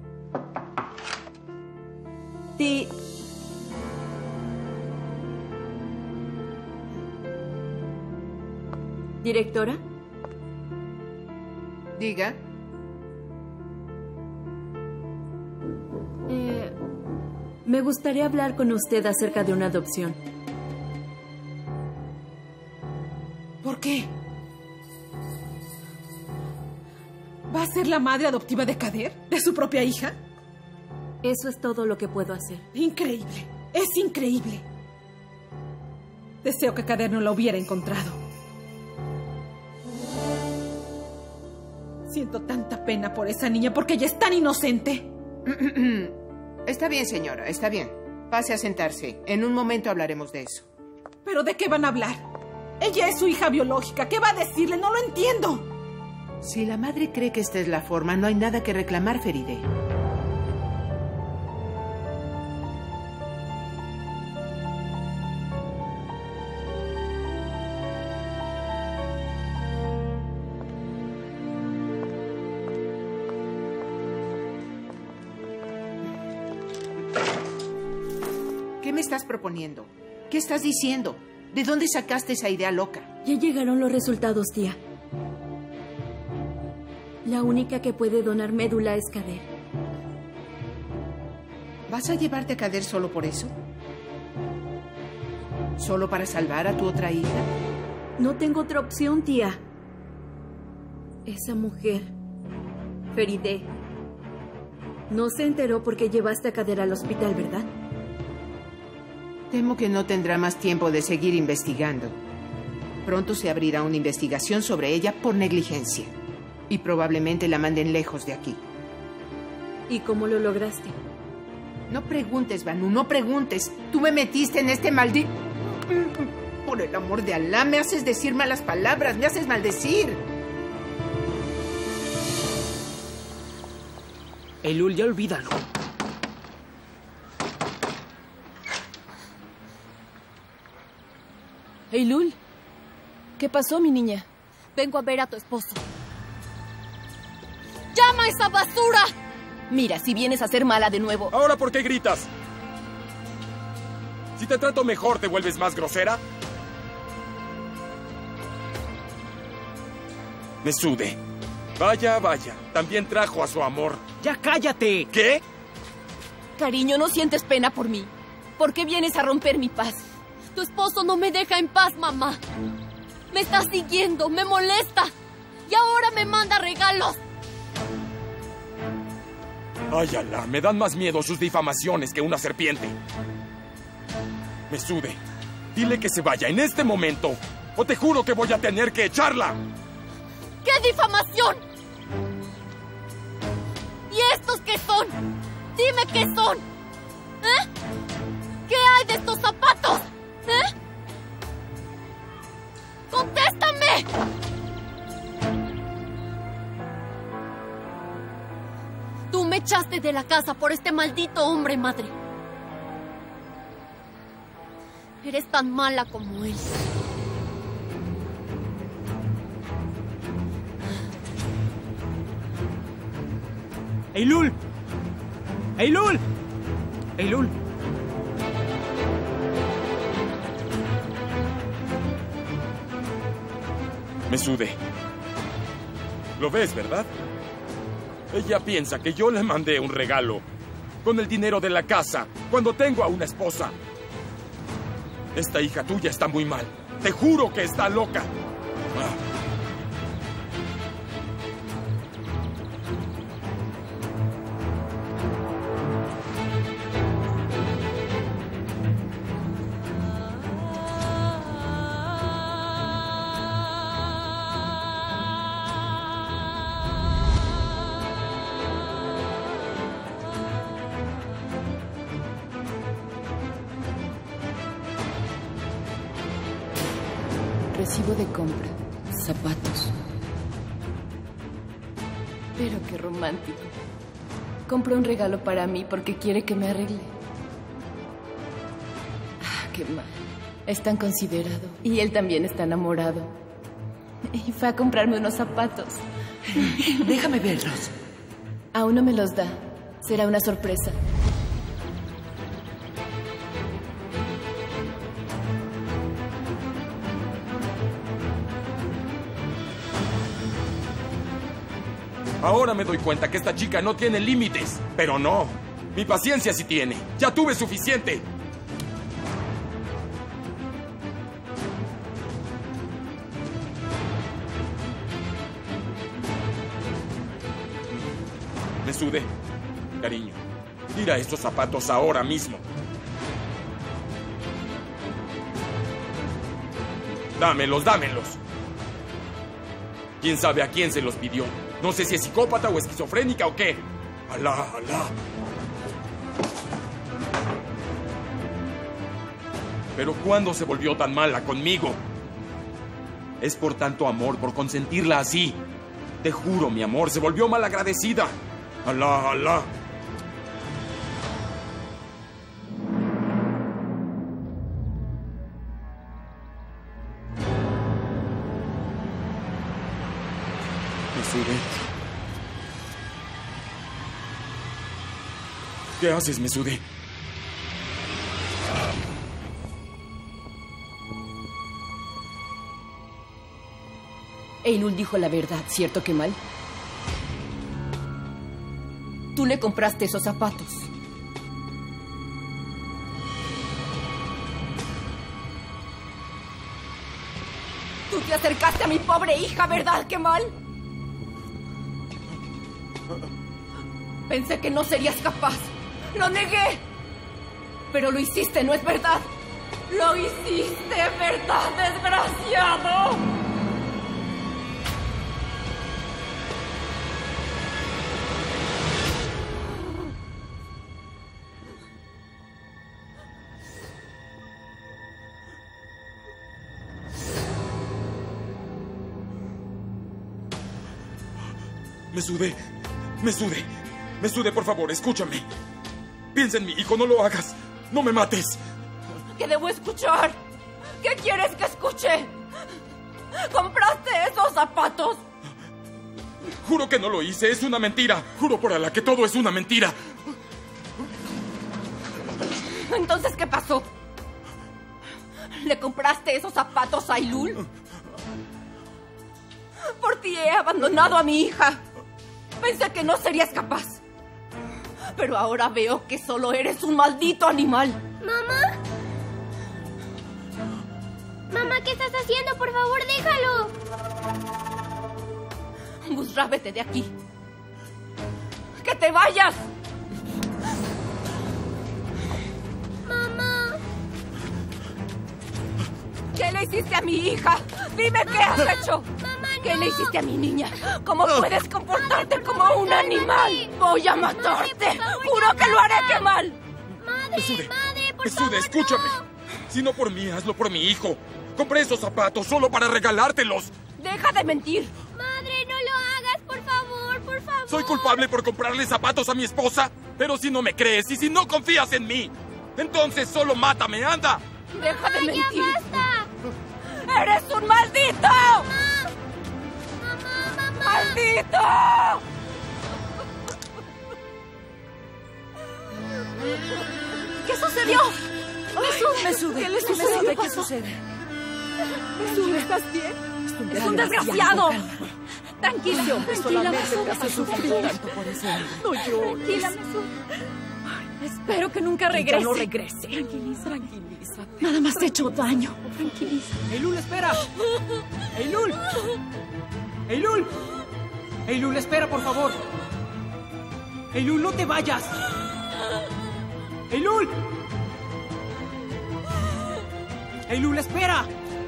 ¿Directora? Diga. Me gustaría hablar con usted acerca de una adopción. ¿Por qué? ¿Va a ser la madre adoptiva de Kader? ¿De su propia hija? Eso es todo lo que puedo hacer. Increíble. Es increíble. Deseo que Kader no la hubiera encontrado. Siento tanta pena por esa niña porque ella es tan inocente. Está bien, señora, está bien. Pase a sentarse. En un momento hablaremos de eso. ¿Pero de qué van a hablar? Ella es su hija biológica. ¿Qué va a decirle? No lo entiendo. Si la madre cree que esta es la forma, no hay nada que reclamar, Feride. ¿Qué me estás proponiendo? ¿Qué estás diciendo? ¿De dónde sacaste esa idea loca? Ya llegaron los resultados, tía. La única que puede donar médula es Kader. ¿Vas a llevarte a Kader solo por eso? ¿Solo para salvar a tu otra hija? No tengo otra opción, tía. Esa mujer, Feride, no se enteró porque llevaste a Kader al hospital, ¿verdad? Temo que no tendrá más tiempo de seguir investigando. Pronto se abrirá una investigación sobre ella por negligencia. Y probablemente la manden lejos de aquí. ¿Y cómo lo lograste? No preguntes, Banu, no preguntes. Tú me metiste en este maldito... Por el amor de Alá, me haces decir malas palabras, me haces maldecir. Eylul, ya olvídalo. Eylul, ¿qué pasó, mi niña? Vengo a ver a tu esposo. ¡Llama a esa basura! Mira, si vienes a ser mala de nuevo... ¿Ahora por qué gritas? Si te trato mejor, ¿te vuelves más grosera? Mesude. Vaya, vaya. También trajo a su amor. ¡Ya cállate! ¿Qué? Cariño, ¿no sientes pena por mí? ¿Por qué vienes a romper mi paz? Tu esposo no me deja en paz, mamá. Me está siguiendo, me molesta. Y ahora me manda regalos. Ay, Alá, me dan más miedo sus difamaciones que una serpiente. Mesude, dile que se vaya en este momento, o te juro que voy a tener que echarla. ¿Qué difamación? ¿Y estos qué son? Dime qué son. ¿Eh? ¿Qué hay de estos zapatos? ¿Eh? ¡Contéstame! Tú me echaste de la casa por este maldito hombre, madre. Eres tan mala como él. ¡Eylul! ¡Eylul! ¡Eylul! Mesude, ¿lo ves, verdad? Ella piensa que yo le mandé un regalo con el dinero de la casa cuando tengo a una esposa. Esta hija tuya está muy mal. Te juro que está loca. Recibo de compra. Zapatos. Pero qué romántico. Compró un regalo para mí porque quiere que me arregle. Ah, qué mal. Es tan considerado. Y él también está enamorado. Y fue a comprarme unos zapatos. Déjame verlos. Aún no me los da. Será una sorpresa. Ahora me doy cuenta que esta chica no tiene límites. Pero no, mi paciencia sí tiene. Ya tuve suficiente. Mesude, cariño, tira estos zapatos ahora mismo. Dámelos, dámelos. ¿Quién sabe a quién se los pidió? No sé si es psicópata o esquizofrénica o qué. Alá, alá. Pero ¿cuándo se volvió tan mala conmigo? Es por tanto amor, por consentirla así. Te juro, mi amor, se volvió malagradecida. Alá, alá. Mesude. ¿Qué haces, Mesude? Eylul dijo la verdad, ¿cierto, Kemal? Tú le compraste esos zapatos. Tú te acercaste a mi pobre hija, ¿verdad, Kemal? Pensé que no serías capaz. Lo negué. Pero lo hiciste, ¿no es verdad? Lo hiciste, ¿verdad, desgraciado? Mesude, Mesude, Mesude, por favor, escúchame. Piensa en mi hijo, no lo hagas. No me mates. ¿Qué debo escuchar? ¿Qué quieres que escuche? ¿Compraste esos zapatos? Juro que no lo hice, es una mentira. Juro por Allah que todo es una mentira. Entonces, ¿qué pasó? ¿Le compraste esos zapatos a Eylul? Por ti he abandonado a mi hija. Pensé que no serías capaz. Pero ahora veo que solo eres un maldito animal. ¿Mamá? Mamá, ¿qué estás haciendo? Por favor, déjalo. Busra, vete de aquí. ¡Que te vayas! Mamá. ¿Qué le hiciste a mi hija? Dime qué has hecho. Mamá, no. ¿Qué le hiciste a mi niña? ¿Cómo puedes comportarte como un animal? Voy a matarte. Juro que lo haré, Kemal. Mesude, por Mesude, favor, escúchame. no. Si no por mí, hazlo por mi hijo. Compré esos zapatos solo para regalártelos. Deja de mentir. Madre, no lo hagas, por favor, por favor. ¿Soy culpable por comprarle zapatos a mi esposa? Pero si no me crees y si no confías en mí, entonces solo mátame, anda. Deja de mentir. Ya basta. ¡Eres un maldito! Mamá. ¡Maldito! ¿Qué sucedió? Mesude, ¿Qué le sucede? ¿qué sucede? Mesude, ¿estás bien? Es un desgraciado. Tranquila, tranquila, Mesude. Hace sufrir tanto por ese hombre. No llores. Tranquila, Mesude. Espero que nunca regrese. Ya no regrese. Tranquilízate. Nada más te he hecho daño. Tranquilízate. ¡Eylul, espera! ¡Eylul! ¡Eylul! ¡Eylul, espera, por favor! ¡Eylul, no te vayas! ¡Eylul! ¡Eylul, espera!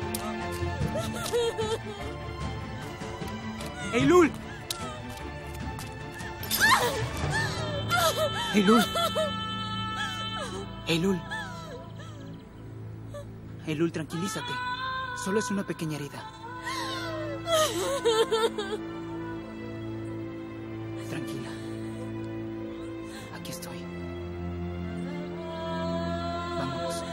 ¡Eylul! ¡Eylul! ¡Eylul! Eylul, tranquilízate. Solo es una pequeña herida. Tranquila. Aquí estoy. Vámonos.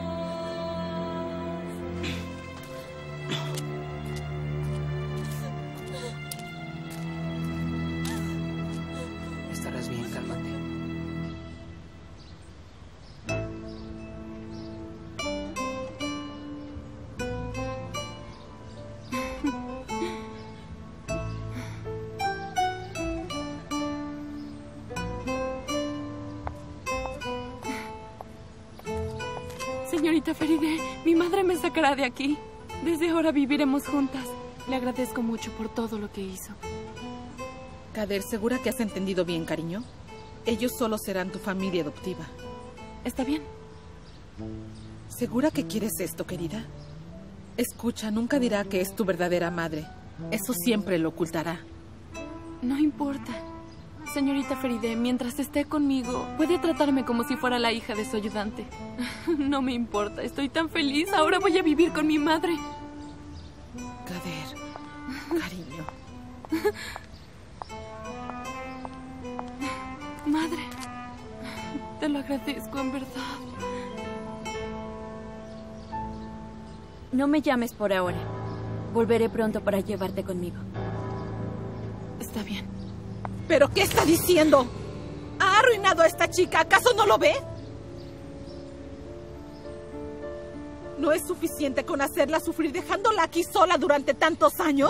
Estarás bien, cálmate. Señorita Feride, mi madre me sacará de aquí. Desde ahora viviremos juntas. Le agradezco mucho por todo lo que hizo. Kader, ¿segura que has entendido bien, cariño? Ellos solo serán tu familia adoptiva. ¿Está bien? ¿Segura que quieres esto, querida? Escucha, nunca dirá que es tu verdadera madre. Eso siempre lo ocultará. No importa. Señorita Feride, mientras esté conmigo, puede tratarme como si fuera la hija de su ayudante. No me importa, estoy tan feliz. Ahora voy a vivir con mi madre. Kader, cariño. Madre, te lo agradezco, en verdad. No me llames por ahora. Volveré pronto para llevarte conmigo. Está bien. ¿Pero qué está diciendo? ¿Ha arruinado a esta chica? ¿Acaso no lo ve? ¿No es suficiente con hacerla sufrir dejándola aquí sola durante tantos años?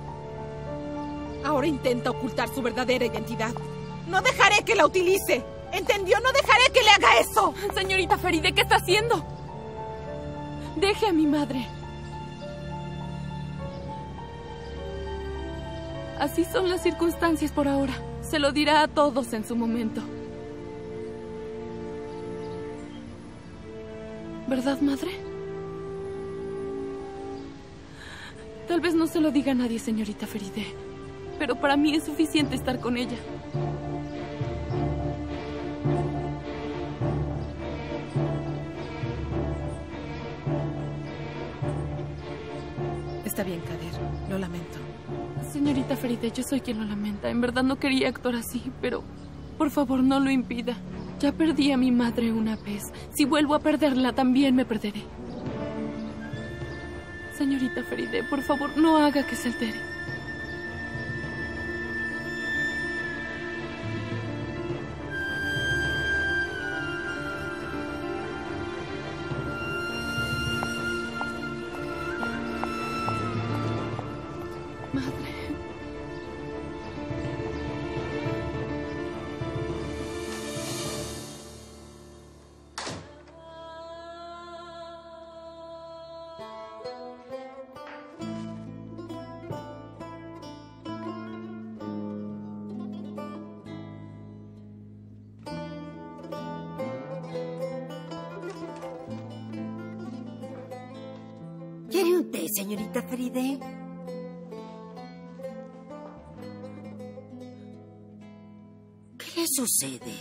Ahora intenta ocultar su verdadera identidad. No dejaré que la utilice. ¿Entendió? No dejaré que le haga eso. Señorita Feride, ¿qué está haciendo? Deje a mi madre. Así son las circunstancias por ahora. Se lo dirá a todos en su momento. ¿Verdad, madre? Tal vez no se lo diga a nadie, señorita Feride, pero para mí es suficiente estar con ella. Está bien, Kader. Lo lamento. Señorita Feride, yo soy quien lo lamenta. En verdad no quería actuar así, pero por favor no lo impida. Ya perdí a mi madre una vez. Si vuelvo a perderla, también me perderé. Señorita Feride, por favor, no haga que se altere. ¿Quiere un té, señorita Feride? ¿Qué le sucede?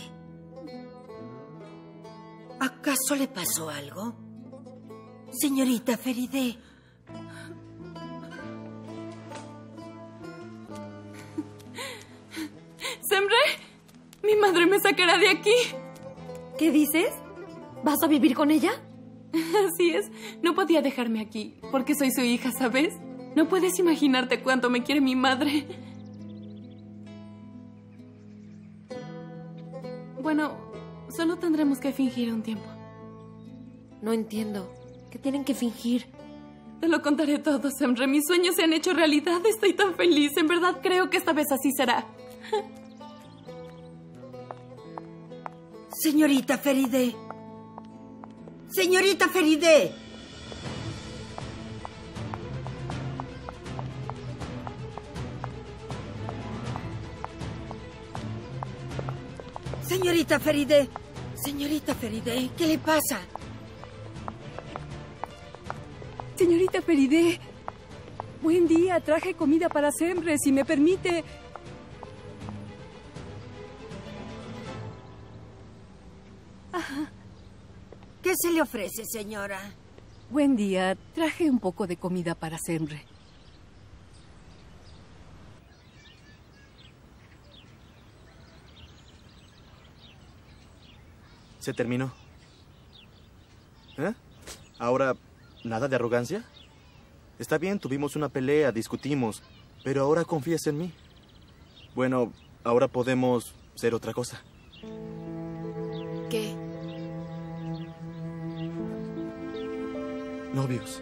¿Acaso le pasó algo? Señorita Feride. ¡Sembre! Mi madre me sacará de aquí. ¿Qué dices? ¿Vas a vivir con ella? Así es. No podía dejarme aquí, porque soy su hija, ¿sabes? No puedes imaginarte cuánto me quiere mi madre. Bueno, solo tendremos que fingir un tiempo. No entiendo. ¿Qué tienen que fingir? Te lo contaré todo, Semre. Mis sueños se han hecho realidad. Estoy tan feliz. En verdad creo que esta vez así será. Señorita Feride. Señorita Feride. Señorita Feride. Señorita Feride, ¿qué le pasa? Señorita Feride, buen día. Traje comida para Sembre, si me permite. ¿Qué se le ofrece, señora? Buen día. Traje un poco de comida para Sembre. Se terminó. Ahora, ¿nada de arrogancia? Está bien, tuvimos una pelea, discutimos, pero ahora confías en mí. Bueno, ahora podemos ser otra cosa. ¿Qué? Novios.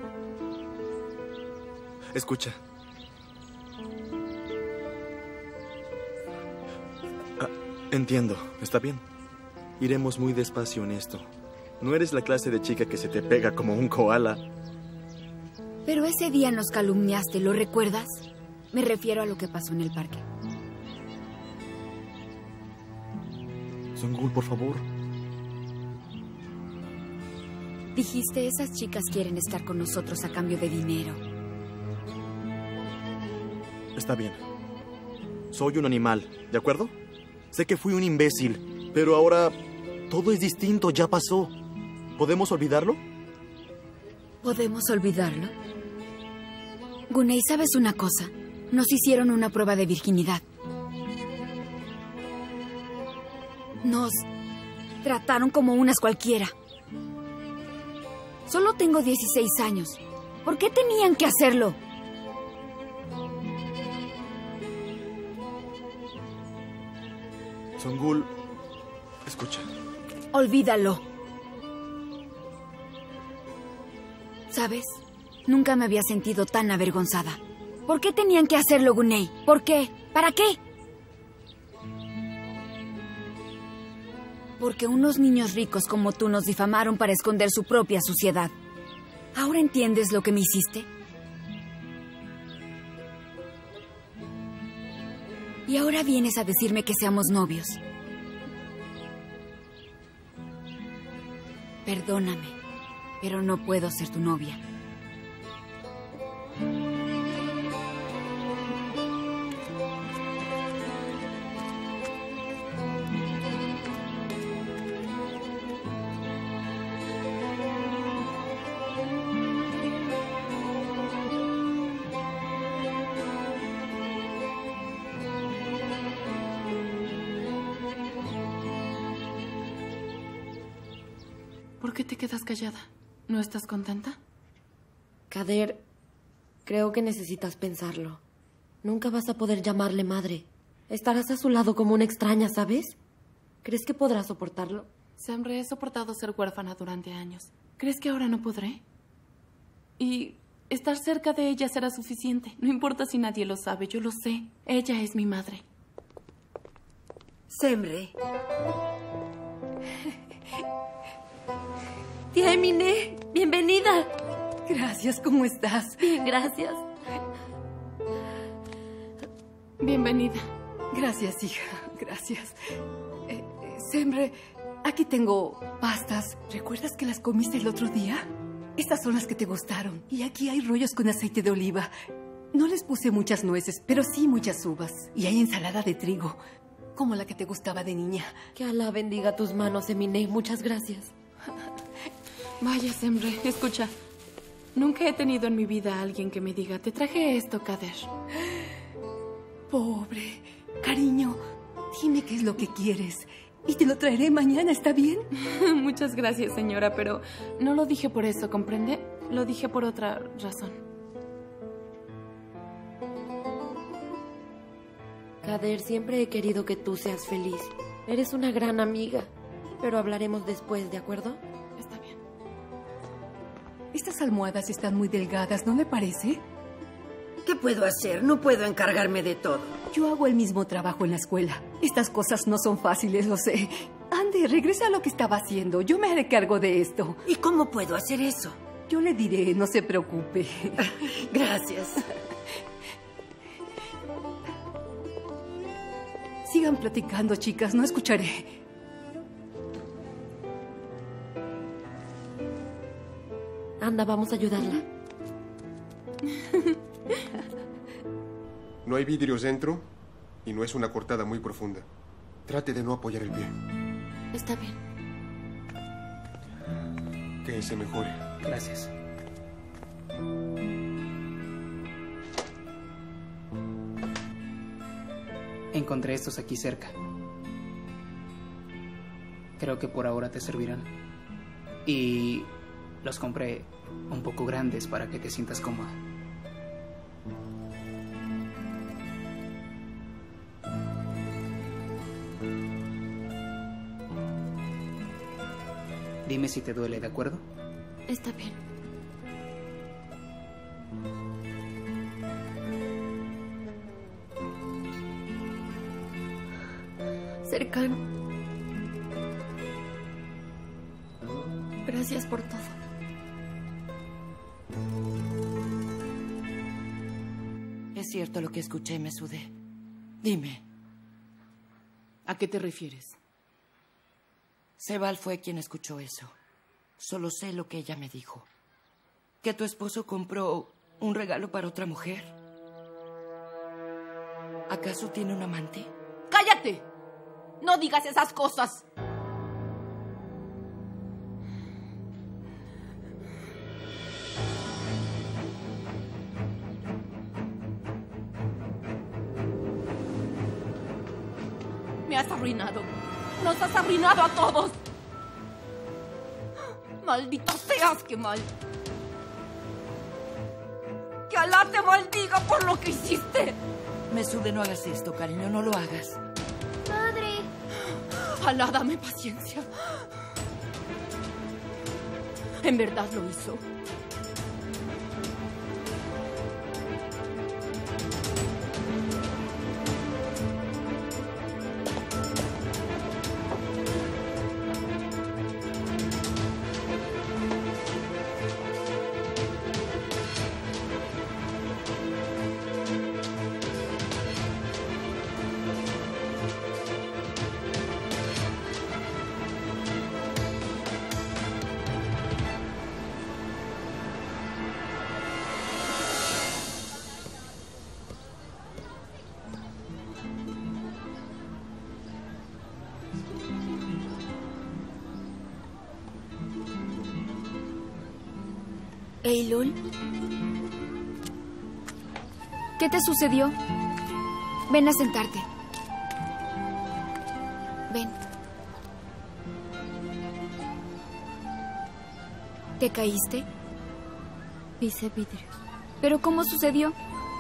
Escucha. Entiendo, está bien. Iremos muy despacio en esto. No eres la clase de chica que se te pega como un koala. Pero ese día nos calumniaste, ¿lo recuerdas? Me refiero a lo que pasó en el parque. Songul, por favor. Dijiste, esas chicas quieren estar con nosotros a cambio de dinero. Está bien. Soy un animal, ¿de acuerdo? Sé que fui un imbécil, pero ahora todo es distinto, ya pasó. ¿Podemos olvidarlo? ¿Podemos olvidarlo? Gunei, ¿sabes una cosa? Nos hicieron una prueba de virginidad. Nos trataron como unas cualquiera. Solo tengo 16 años. ¿Por qué tenían que hacerlo? Songul, escucha. Olvídalo. ¿Sabes? Nunca me había sentido tan avergonzada. ¿Por qué tenían que hacerlo, Gunei? ¿Por qué? ¿Para qué? Porque unos niños ricos como tú nos difamaron para esconder su propia suciedad. ¿Ahora entiendes lo que me hiciste? Y ahora vienes a decirme que seamos novios. Perdóname, pero no puedo ser tu novia. ¿Por qué te quedas callada? ¿No estás contenta? Kader, creo que necesitas pensarlo. Nunca vas a poder llamarle madre. Estarás a su lado como una extraña, ¿sabes? ¿Crees que podrás soportarlo? Siempre he soportado ser huérfana durante años. ¿Crees que ahora no podré? Y estar cerca de ella será suficiente. No importa si nadie lo sabe, yo lo sé. Ella es mi madre. Semre. Tía Emine, bienvenida. Gracias, ¿cómo estás? Bien, gracias. Bienvenida. Gracias, hija, gracias. Semre, aquí tengo pastas. ¿Recuerdas que las comiste el otro día? Estas son las que te gustaron. Y aquí hay rollos con aceite de oliva. No les puse muchas nueces, pero sí muchas uvas. Y hay ensalada de trigo, como la que te gustaba de niña. Que Alá bendiga tus manos, Emine. Muchas gracias. Vaya, Semre, escucha. Nunca he tenido en mi vida a alguien que me diga, te traje esto, Kader. Pobre. Cariño, dime qué es lo que quieres. Y te lo traeré mañana, ¿está bien? Muchas gracias, señora, pero no lo dije por eso, ¿comprende? Lo dije por otra razón. Kader, siempre he querido que tú seas feliz. Eres una gran amiga. Pero hablaremos después, ¿de acuerdo? Está bien. Estas almohadas están muy delgadas, ¿no le parece? ¿Qué puedo hacer? No puedo encargarme de todo. Yo hago el mismo trabajo en la escuela. Estas cosas no son fáciles, lo sé. Ande, regresa a lo que estaba haciendo. Yo me haré cargo de esto. ¿Y cómo puedo hacer eso? Yo le diré, no se preocupe. Gracias. Sigan platicando, chicas, no escucharé. Anda, vamos a ayudarla. No hay vidrios dentro y no es una cortada muy profunda. Trate de no apoyar el pie. Está bien. Que se mejore. Gracias. Encontré estos aquí cerca. Creo que por ahora te servirán. Y los compré un poco grandes para que te sientas cómoda. Dime si te duele, ¿de acuerdo? Está bien. Cercano. Gracias por todo. Es cierto lo que escuché, Mesude. Dime. ¿A qué te refieres? Sebal fue quien escuchó eso. Solo sé lo que ella me dijo. Que tu esposo compró un regalo para otra mujer. ¿Acaso tiene un amante? ¡Cállate! No digas esas cosas. Me has arruinado. Nos has arruinado a todos. Maldita seas, qué mal. Que Alá te maldiga por lo que hiciste. Mesude, no hagas esto, cariño, no lo hagas. Madre. Alá, dame paciencia. ¿En verdad lo hizo? Eylul, ¿qué te sucedió? Ven a sentarte. Ven. ¿Te caíste? Pise vidrios. ¿Pero cómo sucedió?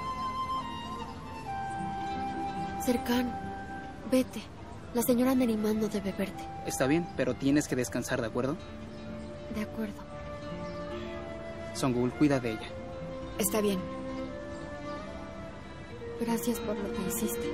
Serkan, vete. La señora Neriman no debe verte. Está bien, pero tienes que descansar, ¿de acuerdo? De acuerdo. Songul, cuida de ella. Está bien. Gracias por lo que hiciste.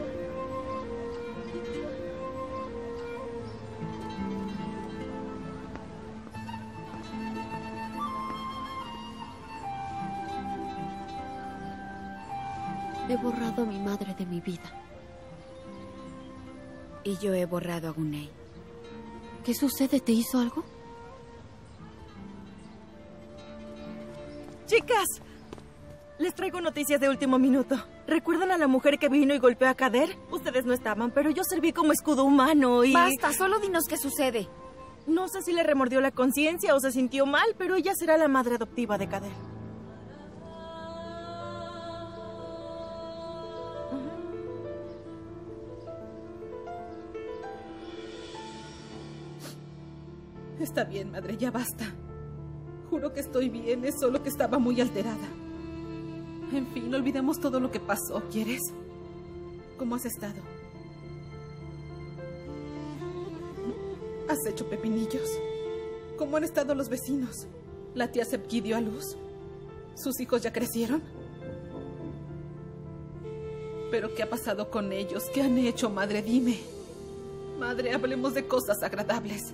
He borrado a mi madre de mi vida. Y yo he borrado a Gunei. ¿Qué sucede? ¿Te hizo algo? Chicas, les traigo noticias de último minuto. ¿Recuerdan a la mujer que vino y golpeó a Kader? Ustedes no estaban, pero yo serví como escudo humano y... Basta, solo dinos qué sucede. No sé si le remordió la conciencia o se sintió mal, pero ella será la madre adoptiva de Kader. Está bien, madre, ya basta. Juro que estoy bien, es solo que estaba muy alterada. En fin, olvidemos todo lo que pasó, ¿quieres? ¿Cómo has estado? ¿Has hecho pepinillos? ¿Cómo han estado los vecinos? ¿La tía Sepki dio a luz? ¿Sus hijos ya crecieron? ¿Pero qué ha pasado con ellos? ¿Qué han hecho, madre? Dime. Madre, hablemos de cosas agradables.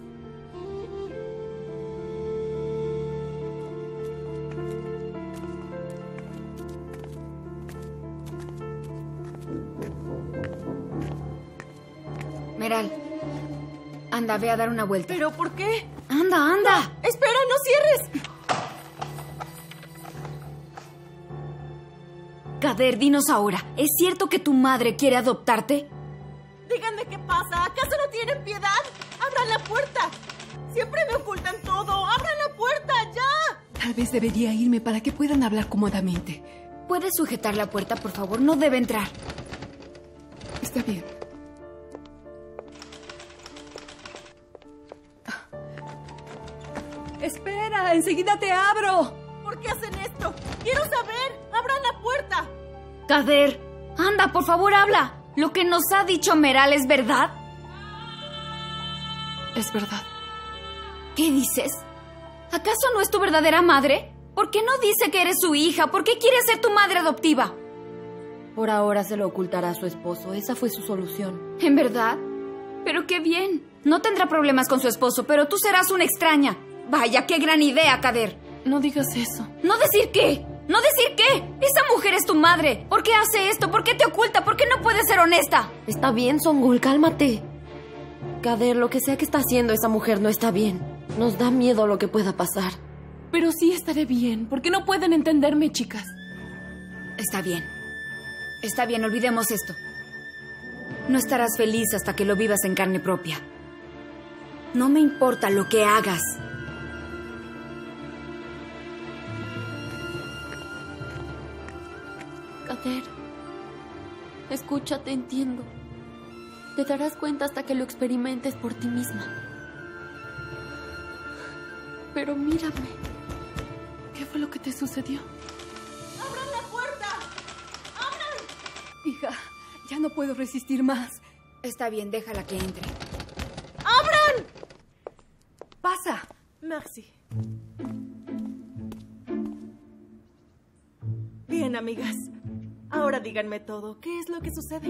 Meral, anda, ve a dar una vuelta. ¿Pero por qué? ¡Anda, anda! No, ¡espera, no cierres! Kader, dinos ahora, ¿es cierto que tu madre quiere adoptarte? Díganme qué pasa, ¿acaso no tienen piedad? ¡Abran la puerta! Siempre me ocultan todo, ¡abran la puerta, ya! Tal vez debería irme para que puedan hablar cómodamente. ¿Puedes sujetar la puerta, por favor? No debe entrar. Está bien. ¡Espera! ¡Enseguida te abro! ¿Por qué hacen esto? ¡Quiero saber! ¡Abran la puerta! Kader, anda, por favor, habla. ¿Lo que nos ha dicho Meral es verdad? Es verdad. ¿Qué dices? ¿Acaso no es tu verdadera madre? ¿Por qué no dice que eres su hija? ¿Por qué quiere ser tu madre adoptiva? Por ahora se lo ocultará a su esposo. Esa fue su solución. ¿En verdad? Pero qué bien. No tendrá problemas con su esposo, pero tú serás una extraña. Vaya, qué gran idea, Kader. No digas eso. ¿No decir qué? ¿No decir qué? Esa mujer es tu madre. ¿Por qué hace esto? ¿Por qué te oculta? ¿Por qué no puedes ser honesta? Está bien, Songul, cálmate. Kader, lo que sea que está haciendo esa mujer no está bien. Nos da miedo lo que pueda pasar. Pero sí estaré bien, porque no pueden entenderme, chicas. Está bien. Está bien, olvidemos esto. No estarás feliz hasta que lo vivas en carne propia. No me importa lo que hagas. Kader, escúchate, entiendo. Te darás cuenta hasta que lo experimentes por ti misma. Pero mírame. ¿Qué fue lo que te sucedió? ¡Abran la puerta! ¡Abran! Hija, ya no puedo resistir más. Está bien, déjala que entre. ¡Abran! Pasa. Merci. Bien, amigas. Ahora díganme todo. ¿Qué es lo que sucede?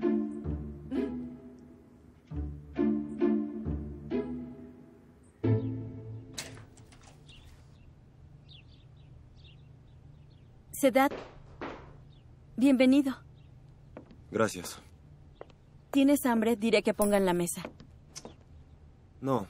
Sedat, bienvenido. Gracias. ¿Tienes hambre? Diré que pongan la mesa. No.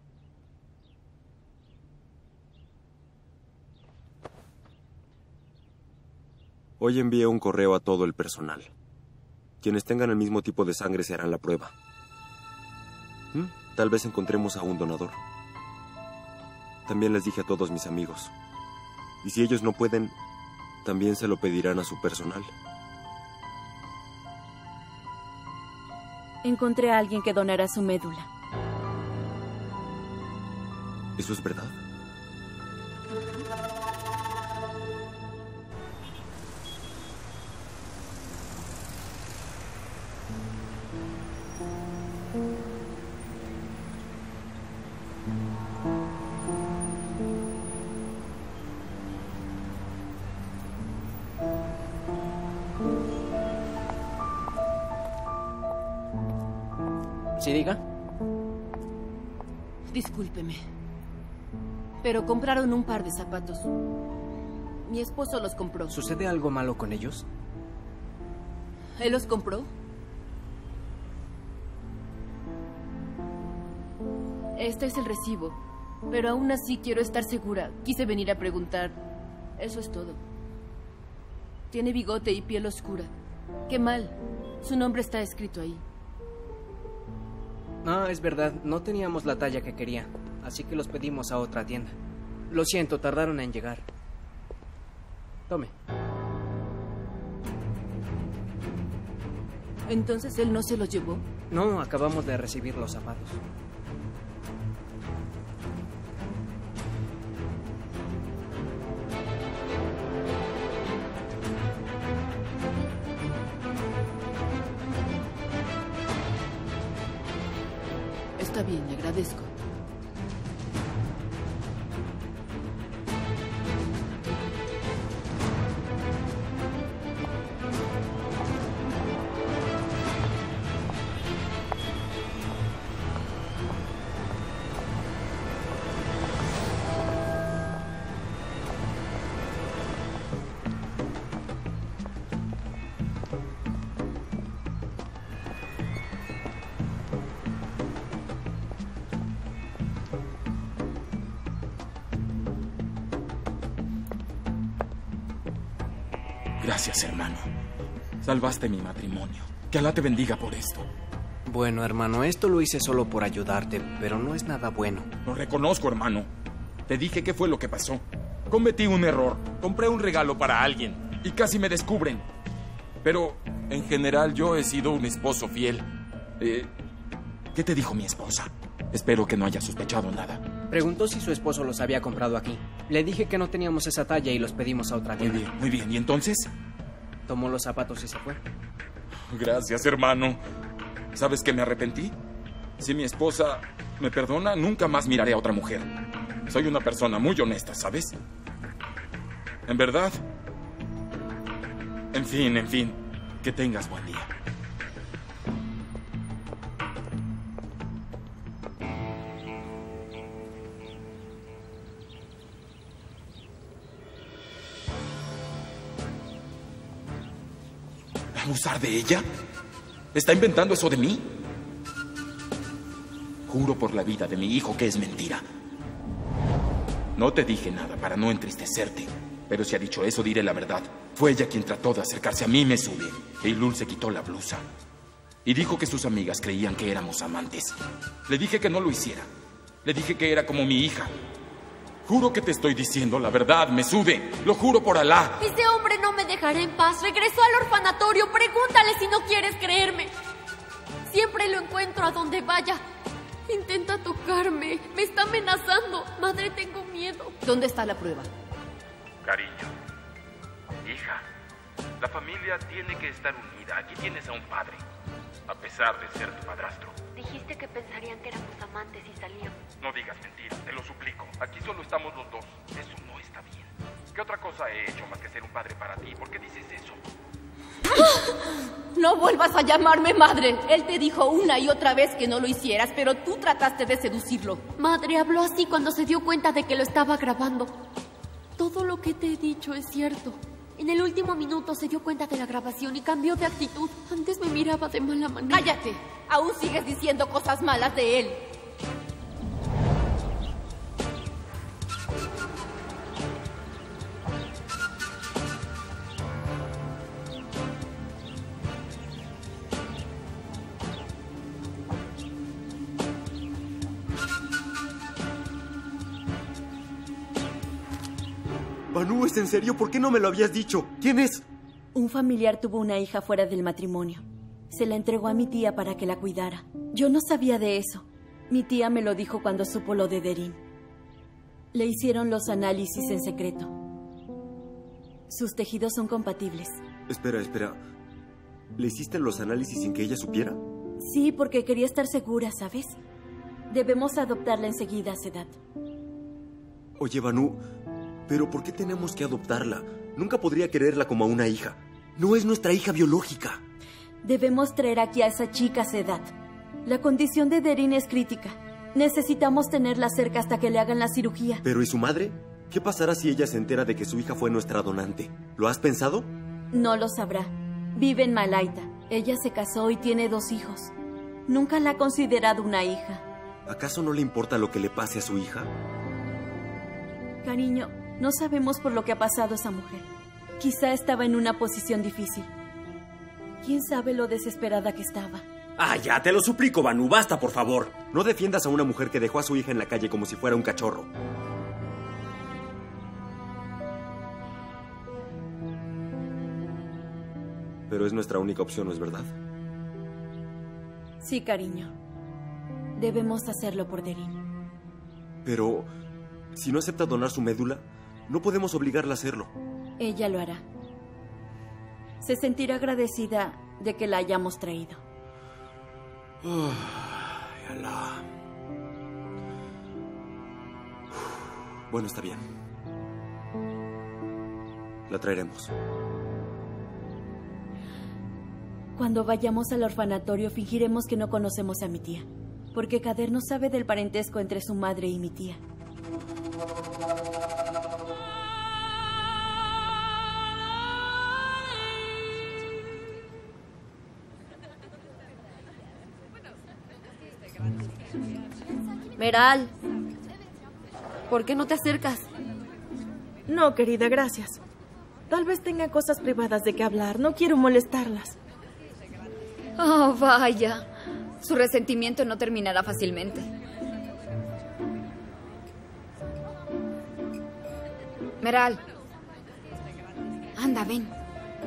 Hoy envié un correo a todo el personal. Quienes tengan el mismo tipo de sangre se harán la prueba. Tal vez encontremos a un donador. También les dije a todos mis amigos. Y si ellos no pueden, también se lo pedirán a su personal. Encontré a alguien que donará su médula. ¿Eso es verdad? ¿Sí, diga? Discúlpeme, pero compraron un par de zapatos. Mi esposo los compró. ¿Sucede algo malo con ellos? ¿Él los compró? Este es el recibo, pero aún así quiero estar segura. Quise venir a preguntar. Eso es todo. Tiene bigote y piel oscura. Qué mal. Su nombre está escrito ahí. No, es verdad. No teníamos la talla que quería, así que los pedimos a otra tienda. Lo siento, tardaron en llegar. Tome. ¿Entonces él no se los llevó? No, acabamos de recibir los zapatos. Está bien, le agradezco. Gracias, hermano. Salvaste mi matrimonio. Que Alá te bendiga por esto. Bueno, hermano, esto lo hice solo por ayudarte, pero no es nada bueno. Lo reconozco, hermano. Te dije qué fue lo que pasó. Cometí un error. Compré un regalo para alguien y casi me descubren. Pero, en general, yo he sido un esposo fiel. ¿Qué te dijo mi esposa? Espero que no haya sospechado nada. Preguntó si su esposo los había comprado aquí. Le dije que no teníamos esa talla y los pedimos a otra tienda. Muy bien, muy bien. ¿Y entonces? Tomó los zapatos y se fue. Gracias, hermano. ¿Sabes que me arrepentí? Si mi esposa me perdona, nunca más miraré a otra mujer. Soy una persona muy honesta, ¿sabes? En verdad. En fin. Que tengas buen día. abusar de ella? ¿Está inventando eso de mí? Juro por la vida de mi hijo que es mentira. No te dije nada para no entristecerte, pero si ha dicho eso, diré la verdad. Fue ella quien trató de acercarse a mí, Mesube. Eylul se quitó la blusa y dijo que sus amigas creían que éramos amantes. Le dije que no lo hiciera. Le dije que era como mi hija. Juro que te estoy diciendo la verdad, Mesube. Lo juro por Alá. Ese hombre no me dejará en paz. Regresó al orfanatorio. Pregúntale si no quieres creerme. Siempre lo encuentro a donde vaya. Intenta tocarme. Me está amenazando. Madre, tengo miedo. ¿Dónde está la prueba? Cariño, hija, la familia tiene que estar unida. Aquí tienes a un padre, a pesar de ser tu padrastro. Dijiste que pensarían que éramos amantes y salíamos. No digas mentiras, te lo suplico. Aquí solo estamos los dos. Eso no está bien. ¿Qué otra cosa he hecho más que ser un padre para ti? ¿Por qué dices eso? No vuelvas a llamarme madre. Él te dijo una y otra vez que no lo hicieras, pero tú trataste de seducirlo. Madre, habló así cuando se dio cuenta de que lo estaba grabando. Todo lo que te he dicho es cierto. En el último minuto se dio cuenta de la grabación y cambió de actitud. Antes me miraba de mala manera. ¡Cállate! Aún sigues diciendo cosas malas de él. Banu, ¿es en serio? ¿Por qué no me lo habías dicho? ¿Quién es? Un familiar tuvo una hija fuera del matrimonio. Se la entregó a mi tía para que la cuidara. Yo no sabía de eso. Mi tía me lo dijo cuando supo lo de Derin. Le hicieron los análisis en secreto. Sus tejidos son compatibles. Espera. ¿Le hiciste los análisis sin que ella supiera? Sí, porque quería estar segura, ¿sabes? Debemos adoptarla enseguida, Sedat. Oye, Banu, ¿pero por qué tenemos que adoptarla? Nunca podría quererla como a una hija. No es nuestra hija biológica. Debemos traer aquí a esa chica, Sedat. La condición de Derin es crítica. Necesitamos tenerla cerca hasta que le hagan la cirugía. ¿Pero y su madre? ¿Qué pasará si ella se entera de que su hija fue nuestra donante? ¿Lo has pensado? No lo sabrá. Vive en Malaita. Ella se casó y tiene 2 hijos. Nunca la ha considerado una hija. ¿Acaso no le importa lo que le pase a su hija? Cariño, no sabemos por lo que ha pasado esa mujer. Quizá estaba en una posición difícil. ¿Quién sabe lo desesperada que estaba? Ah, ya, te lo suplico, Banu, basta, por favor. No defiendas a una mujer que dejó a su hija en la calle como si fuera un cachorro. Pero es nuestra única opción, ¿no es verdad? Sí, cariño. Debemos hacerlo por Derin. Pero si no acepta donar su médula, no podemos obligarla a hacerlo. Ella lo hará. Se sentirá agradecida de que la hayamos traído. Ay, Alá. Bueno, está bien. La traeremos. Cuando vayamos al orfanatorio, fingiremos que no conocemos a mi tía. Porque Kader no sabe del parentesco entre su madre y mi tía. Meral, ¿por qué no te acercas? No, querida, gracias. Tal vez tenga cosas privadas de qué hablar. No quiero molestarlas. Oh, vaya. Su resentimiento no terminará fácilmente. Meral. Anda, ven.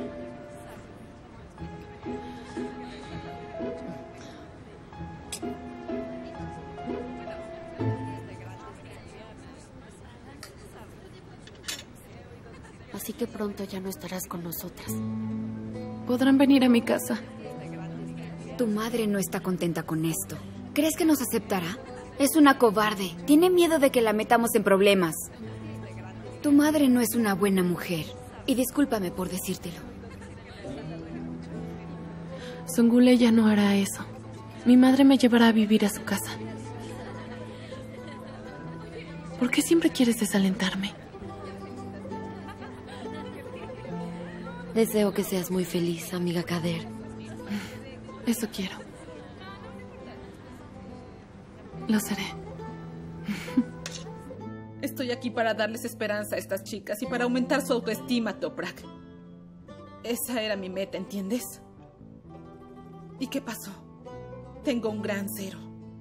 Así que pronto ya no estarás con nosotras. Podrán venir a mi casa. Tu madre no está contenta con esto. ¿Crees que nos aceptará? Es una cobarde. Tiene miedo de que la metamos en problemas. Tu madre no es una buena mujer. Y discúlpame por decírtelo. Songule ya no hará eso. Mi madre me llevará a vivir a su casa. ¿Por qué siempre quieres desalentarme? Deseo que seas muy feliz, amiga Kader. Eso quiero. Lo seré. Estoy aquí para darles esperanza a estas chicas y para aumentar su autoestima, Toprak. Esa era mi meta, ¿entiendes? ¿Y qué pasó? Tengo un gran cero.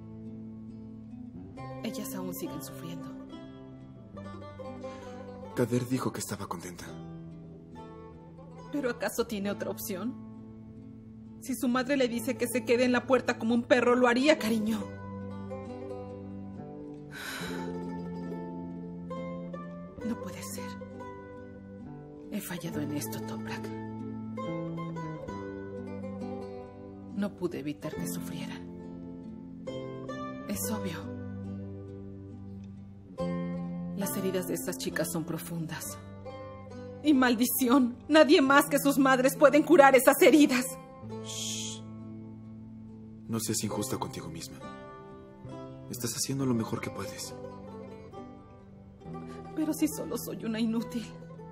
Ellas aún siguen sufriendo. Kader dijo que estaba contenta. ¿Pero acaso tiene otra opción? Si su madre le dice que se quede en la puerta como un perro, lo haría, cariño. No puede ser. He fallado en esto, Toprak. No pude evitar que sufrieran. Es obvio. Las heridas de esas chicas son profundas. Y maldición, nadie más que sus madres pueden curar esas heridas. Shh. No seas injusta contigo misma. Estás haciendo lo mejor que puedes. Pero si solo soy una inútil.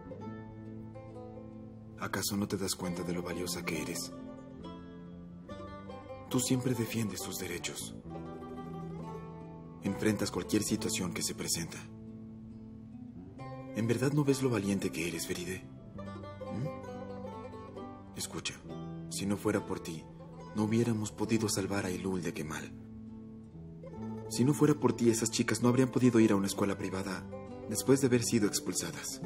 ¿Acaso no te das cuenta de lo valiosa que eres? Tú siempre defiendes tus derechos. Enfrentas cualquier situación que se presenta. ¿En verdad no ves lo valiente que eres, Feride? Escucha, si no fuera por ti, no hubiéramos podido salvar a Elul de Kemal. Si no fuera por ti, esas chicas no habrían podido ir a una escuela privada después de haber sido expulsadas.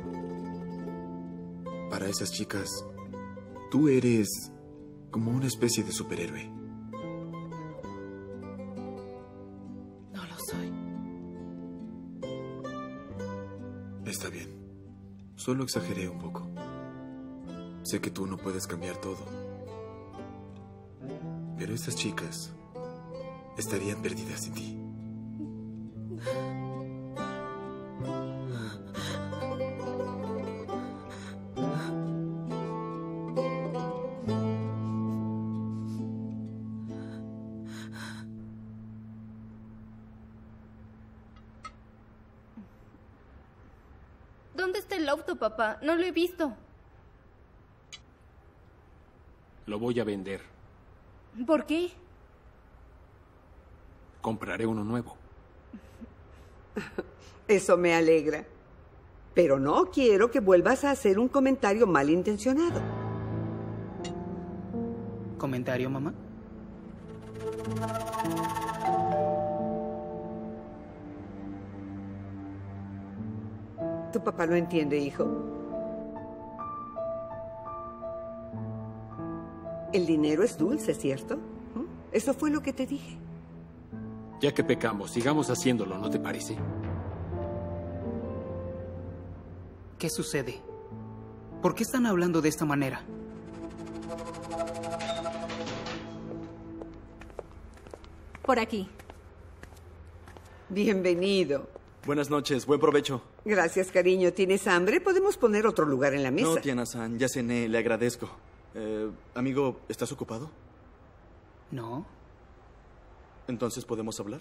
Para esas chicas, tú eres como una especie de superhéroe. No lo soy. Está bien. Solo exageré un poco. Sé que tú no puedes cambiar todo. Pero esas chicas estarían perdidas sin ti. ¿Dónde está el auto, papá? No lo he visto. Lo voy a vender. ¿Por qué? Compraré uno nuevo. Eso me alegra. Pero no quiero que vuelvas a hacer un comentario malintencionado. ¿Comentario, mamá? Tu papá no entiende, hijo. El dinero es dulce, ¿cierto? Eso fue lo que te dije. Ya que pecamos, sigamos haciéndolo, ¿no te parece? ¿Qué sucede? ¿Por qué están hablando de esta manera? Por aquí. Bienvenido. Buenas noches, buen provecho. Gracias, cariño. ¿Tienes hambre? Podemos poner otro lugar en la mesa. No, Tiana-san, ya cené, le agradezco. Amigo, ¿estás ocupado? No. ¿Entonces podemos hablar?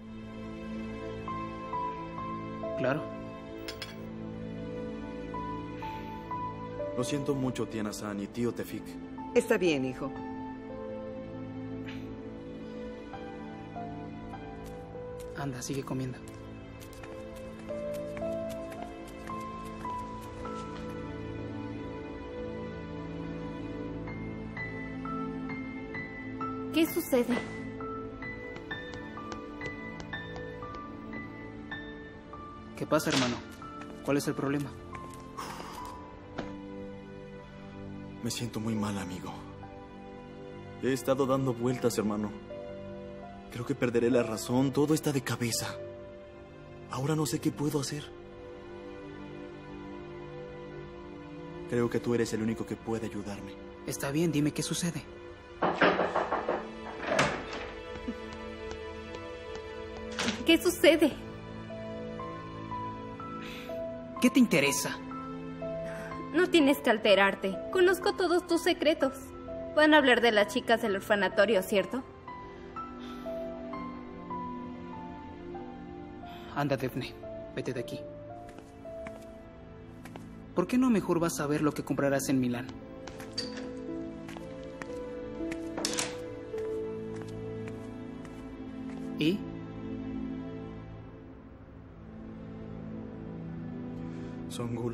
Claro. Lo siento mucho, Tiana-san y tío Tefik. Está bien, hijo. Anda, sigue comiendo. ¿Qué sucede? ¿Qué pasa, hermano? ¿Cuál es el problema? Me siento muy mal, amigo. He estado dando vueltas, hermano. Creo que perderé la razón. Todo está de cabeza. Ahora no sé qué puedo hacer. Creo que tú eres el único que puede ayudarme. Está bien, dime qué sucede. ¿Qué sucede? ¿Qué te interesa? No tienes que alterarte. Conozco todos tus secretos. Van a hablar de las chicas del orfanatorio, ¿cierto? Anda, Daphne. Vete de aquí. ¿Por qué no mejor vas a ver lo que comprarás en Milán? ¿Y? Songul.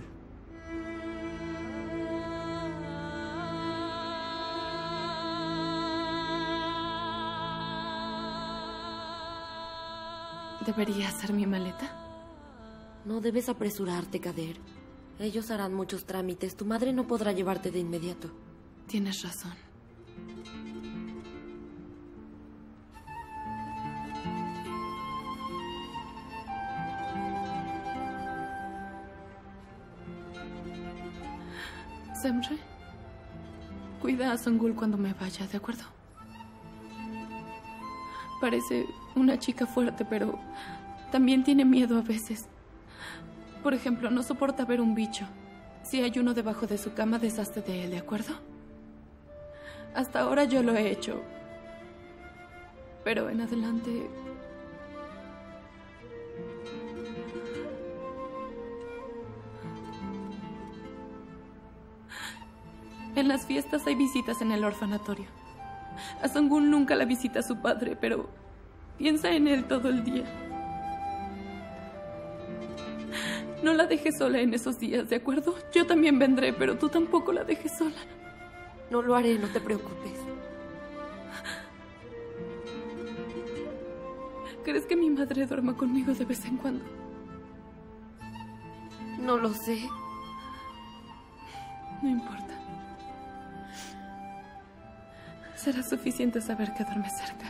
¿Debería hacer mi maleta? No debes apresurarte, Kader. Ellos harán muchos trámites. Tu madre no podrá llevarte de inmediato. Tienes razón. Semre, cuida a Songul cuando me vaya, ¿de acuerdo? Parece una chica fuerte, pero también tiene miedo a veces. Por ejemplo, no soporta ver un bicho. Si hay uno debajo de su cama, deshazte de él, ¿de acuerdo? Hasta ahora yo lo he hecho. Pero en adelante... En las fiestas hay visitas en el orfanatorio. A Songul nunca la visita su padre, pero piensa en él todo el día. No la dejes sola en esos días, ¿de acuerdo? Yo también vendré, pero tú tampoco la dejes sola. No lo haré, no te preocupes. ¿Crees que mi madre duerma conmigo de vez en cuando? No lo sé. No importa. Será suficiente saber que duerme cerca.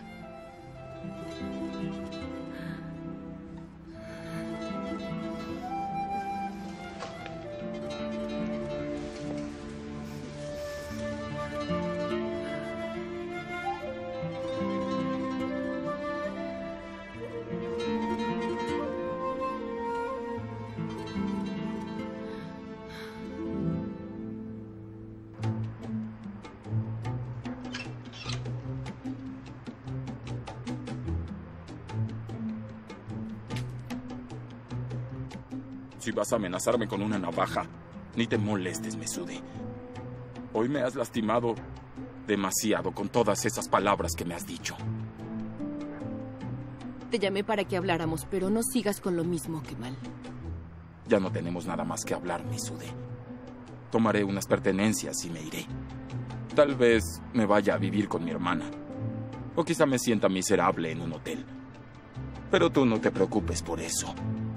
Si vas a amenazarme con una navaja, ni te molestes, Mesude. Hoy me has lastimado demasiado con todas esas palabras que me has dicho. Te llamé para que habláramos, pero no sigas con lo mismo, Kemal. Ya no tenemos nada más que hablar, Mesude. Tomaré unas pertenencias y me iré. Tal vez me vaya a vivir con mi hermana. O quizá me sienta miserable en un hotel. Pero tú no te preocupes por eso.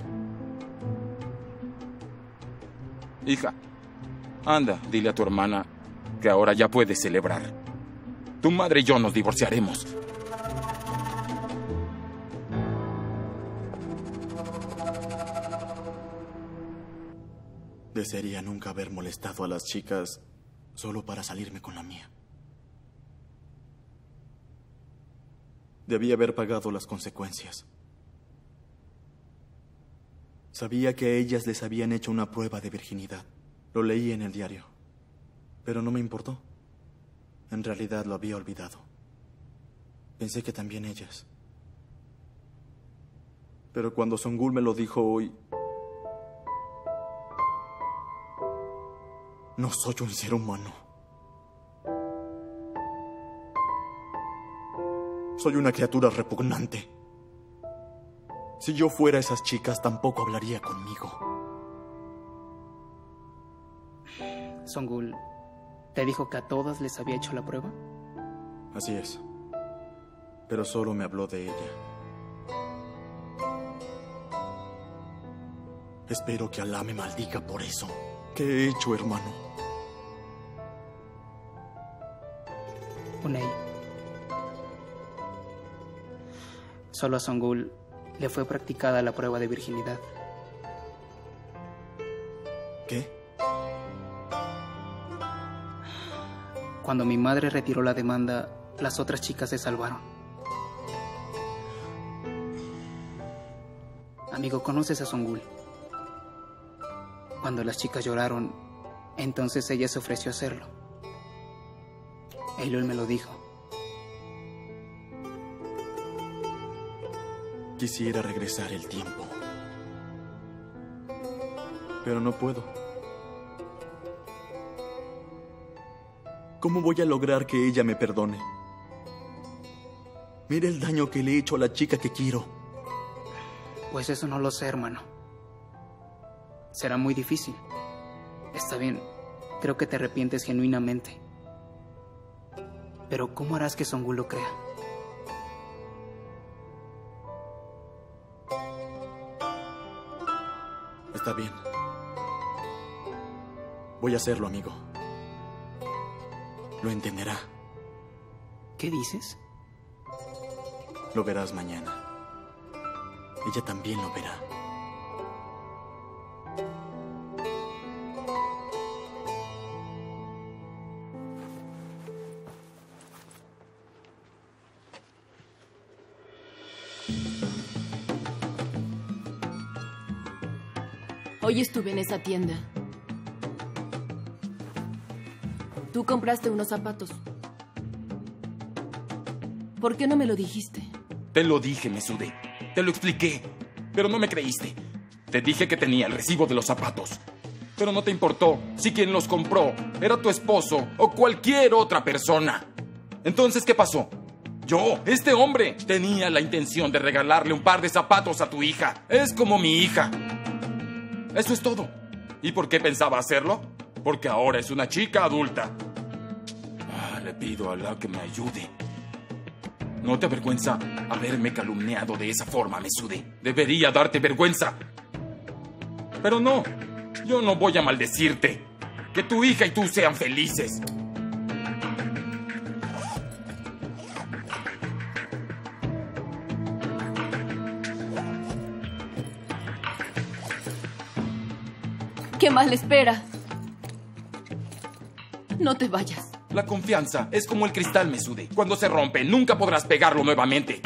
Hija, anda, dile a tu hermana que ahora ya puedes celebrar. Tu madre y yo nos divorciaremos. Desearía nunca haber molestado a las chicas solo para salirme con la mía. Debí haber pagado las consecuencias. Sabía que a ellas les habían hecho una prueba de virginidad. Lo leí en el diario. Pero no me importó. En realidad lo había olvidado. Pensé que también ellas. Pero cuando Songul me lo dijo hoy... No soy un ser humano. Soy una criatura repugnante. Si yo fuera esas chicas, tampoco hablaría conmigo. Songul, ¿te dijo que a todas les había hecho la prueba? Así es. Pero solo me habló de ella. Espero que Alá me maldiga por eso. ¿Qué he hecho, hermano? Unei. Solo a Songul le fue practicada la prueba de virginidad. ¿Qué? Cuando mi madre retiró la demanda, las otras chicas se salvaron. Amigo, ¿conoces a Songul? Cuando las chicas lloraron, entonces ella se ofreció a hacerlo. Eilul me lo dijo. Quisiera regresar el tiempo. Pero no puedo. ¿Cómo voy a lograr que ella me perdone? Mira el daño que le he hecho a la chica que quiero. Pues eso no lo sé, hermano. Será muy difícil. Está bien, creo que te arrepientes genuinamente. Pero ¿cómo harás que Songu lo crea? Está bien. Voy a hacerlo, amigo. Lo entenderá. ¿Qué dices? Lo verás mañana. Ella también lo verá. Hoy estuve en esa tienda. Tú compraste unos zapatos. ¿Por qué no me lo dijiste? Te lo dije, Mesude. Te lo expliqué. Pero no me creíste. Te dije que tenía el recibo de los zapatos. Pero no te importó si quien los compró era tu esposo o cualquier otra persona. Entonces, ¿qué pasó? Yo, este hombre, tenía la intención de regalarle un par de zapatos a tu hija. Es como mi hija. Eso es todo. ¿Y por qué pensaba hacerlo? Porque ahora es una chica adulta. Le pido a Allah que me ayude. ¿No te avergüenza haberme calumniado de esa forma, Mesude? Debería darte vergüenza. Pero no, yo no voy a maldecirte. Que tu hija y tú sean felices. ¿Qué más le espera? No te vayas. La confianza es como el cristal, Mesude. Cuando se rompe, nunca podrás pegarlo nuevamente.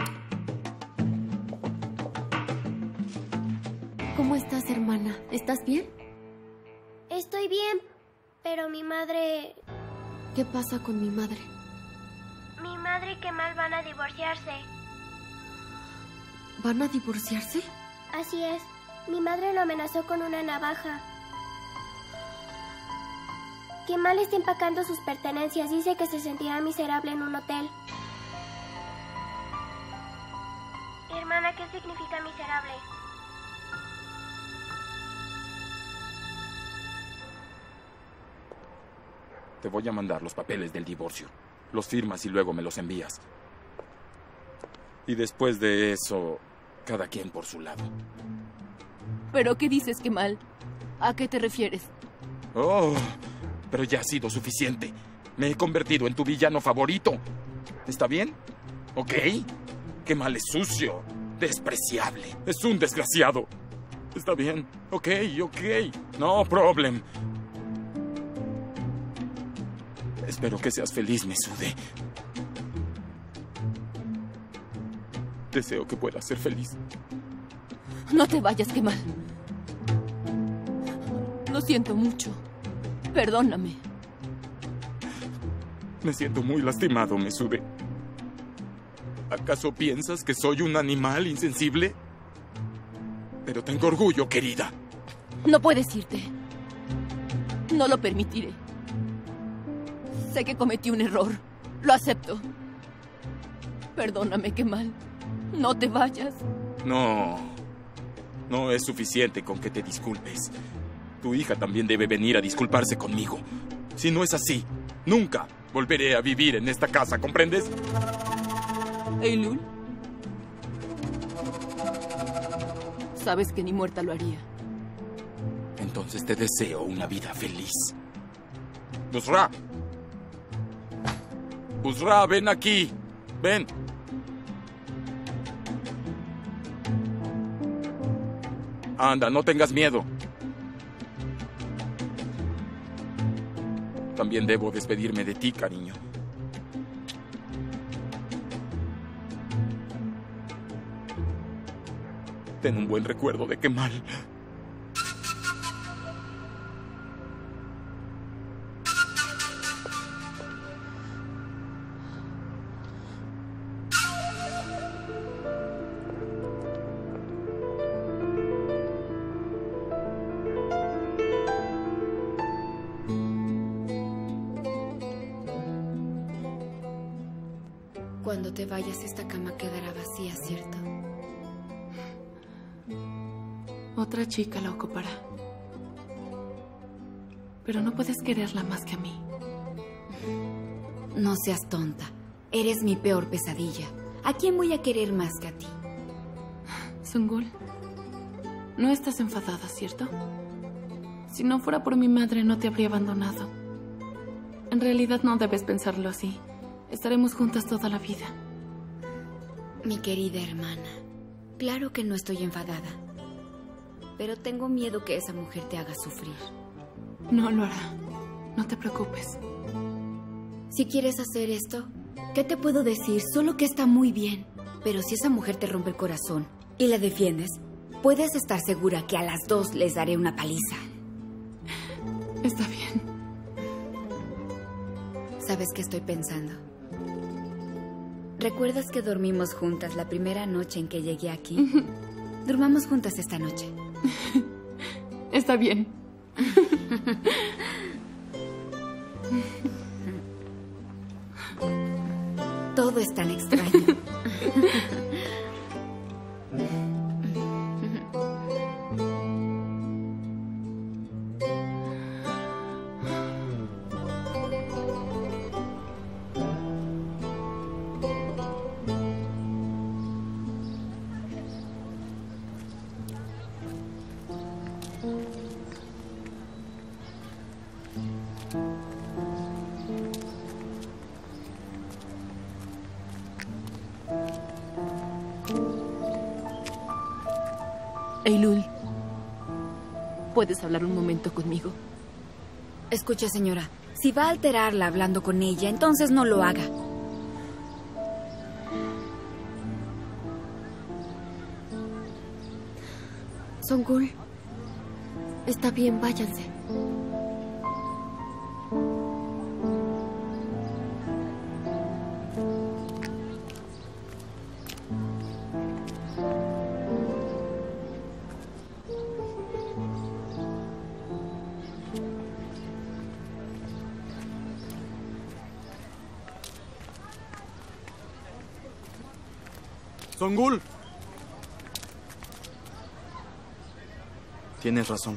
¿Cómo estás, hermana? ¿Estás bien? Estoy bien, pero mi madre... ¿Qué pasa con mi madre? Mi madre y Kemal van a divorciarse. ¿Van a divorciarse? Así es. Mi madre lo amenazó con una navaja. Kemal está empacando sus pertenencias. Dice que se sentirá miserable en un hotel. Hermana, ¿qué significa miserable? Te voy a mandar los papeles del divorcio. Los firmas y luego me los envías. Y después de eso, cada quien por su lado. ¿Pero qué dices, Kemal? ¿A qué te refieres? Oh, pero ya ha sido suficiente. Me he convertido en tu villano favorito. ¿Está bien? ¿Ok? Kemal es sucio, despreciable. Es un desgraciado. Está bien. Ok. No problem. Espero que seas feliz, Mesude. Deseo que puedas ser feliz. No te vayas, Kemal. Lo siento mucho. Perdóname. Me siento muy lastimado, Mesude. ¿Acaso piensas que soy un animal insensible? Pero tengo orgullo, querida. No puedes irte. No lo permitiré. Sé que cometí un error. Lo acepto. Perdóname, Kemal. No te vayas. No. No es suficiente con que te disculpes. Tu hija también debe venir a disculparse conmigo. Si no es así, nunca volveré a vivir en esta casa, ¿comprendes? Eylul. Sabes que ni muerta lo haría. Entonces te deseo una vida feliz. Busra. Busra, ven aquí. Ven. Anda, no tengas miedo. También debo despedirme de ti, cariño. Ten un buen recuerdo de Kemal. Cuando te vayas, esta cama quedará vacía, ¿cierto? Otra chica la ocupará. Pero no puedes quererla más que a mí. No seas tonta. Eres mi peor pesadilla. ¿A quién voy a querer más que a ti? Sungul, no estás enfadada, ¿cierto? Si no fuera por mi madre, no te habría abandonado. En realidad no debes pensarlo así. Estaremos juntas toda la vida. Mi querida hermana, claro que no estoy enfadada. Pero tengo miedo que esa mujer te haga sufrir. No lo hará. No te preocupes. Si quieres hacer esto, ¿qué te puedo decir? Solo que está muy bien. Pero si esa mujer te rompe el corazón y la defiendes, puedes estar segura que a las dos les daré una paliza. Está bien. ¿Sabes qué estoy pensando? ¿Recuerdas que dormimos juntas la primera noche en que llegué aquí? Durmamos juntas esta noche. Está bien. Todo es tan extraño. Eylul, ¿puedes hablar un momento conmigo? Escuche, señora, si va a alterarla hablando con ella, entonces no lo haga. Sungul, está bien, váyanse. Sungul. Tienes razón.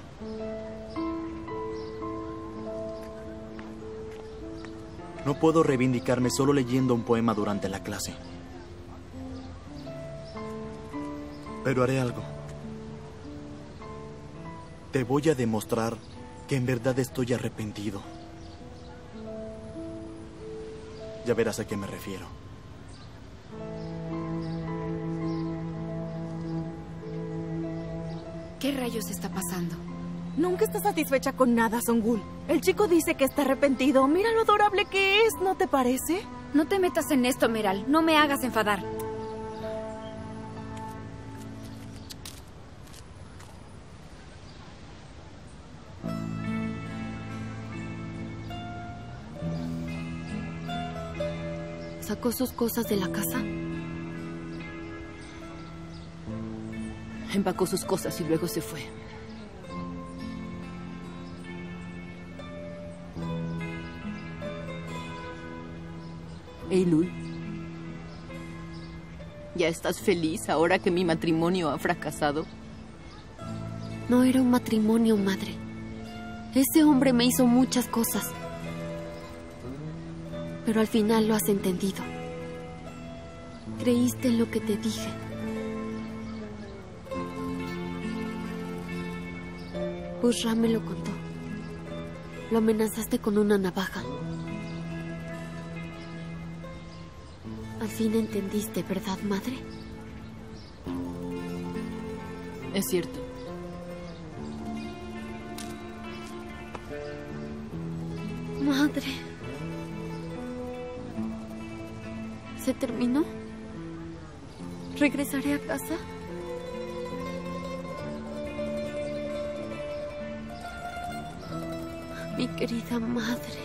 No puedo reivindicarme solo leyendo un poema durante la clase. Pero haré algo. Te voy a demostrar que en verdad estoy arrepentido. Ya verás a qué me refiero. ¿Qué rayos está pasando? Nunca está satisfecha con nada, Sungul. El chico dice que está arrepentido. Mira lo adorable que es, ¿no te parece? No te metas en esto, Meral. No me hagas enfadar. ¿Sacó sus cosas de la casa? Empacó sus cosas y luego se fue. Eylul, ¿ya estás feliz ahora que mi matrimonio ha fracasado? No era un matrimonio, madre. Ese hombre me hizo muchas cosas. Pero al final lo has entendido. Creíste en lo que te dije. Bushra me lo contó. Lo amenazaste con una navaja. Al fin entendiste, ¿verdad, madre? Es cierto. Madre. ¿Se terminó? ¿Regresaré a casa? Mi querida madre.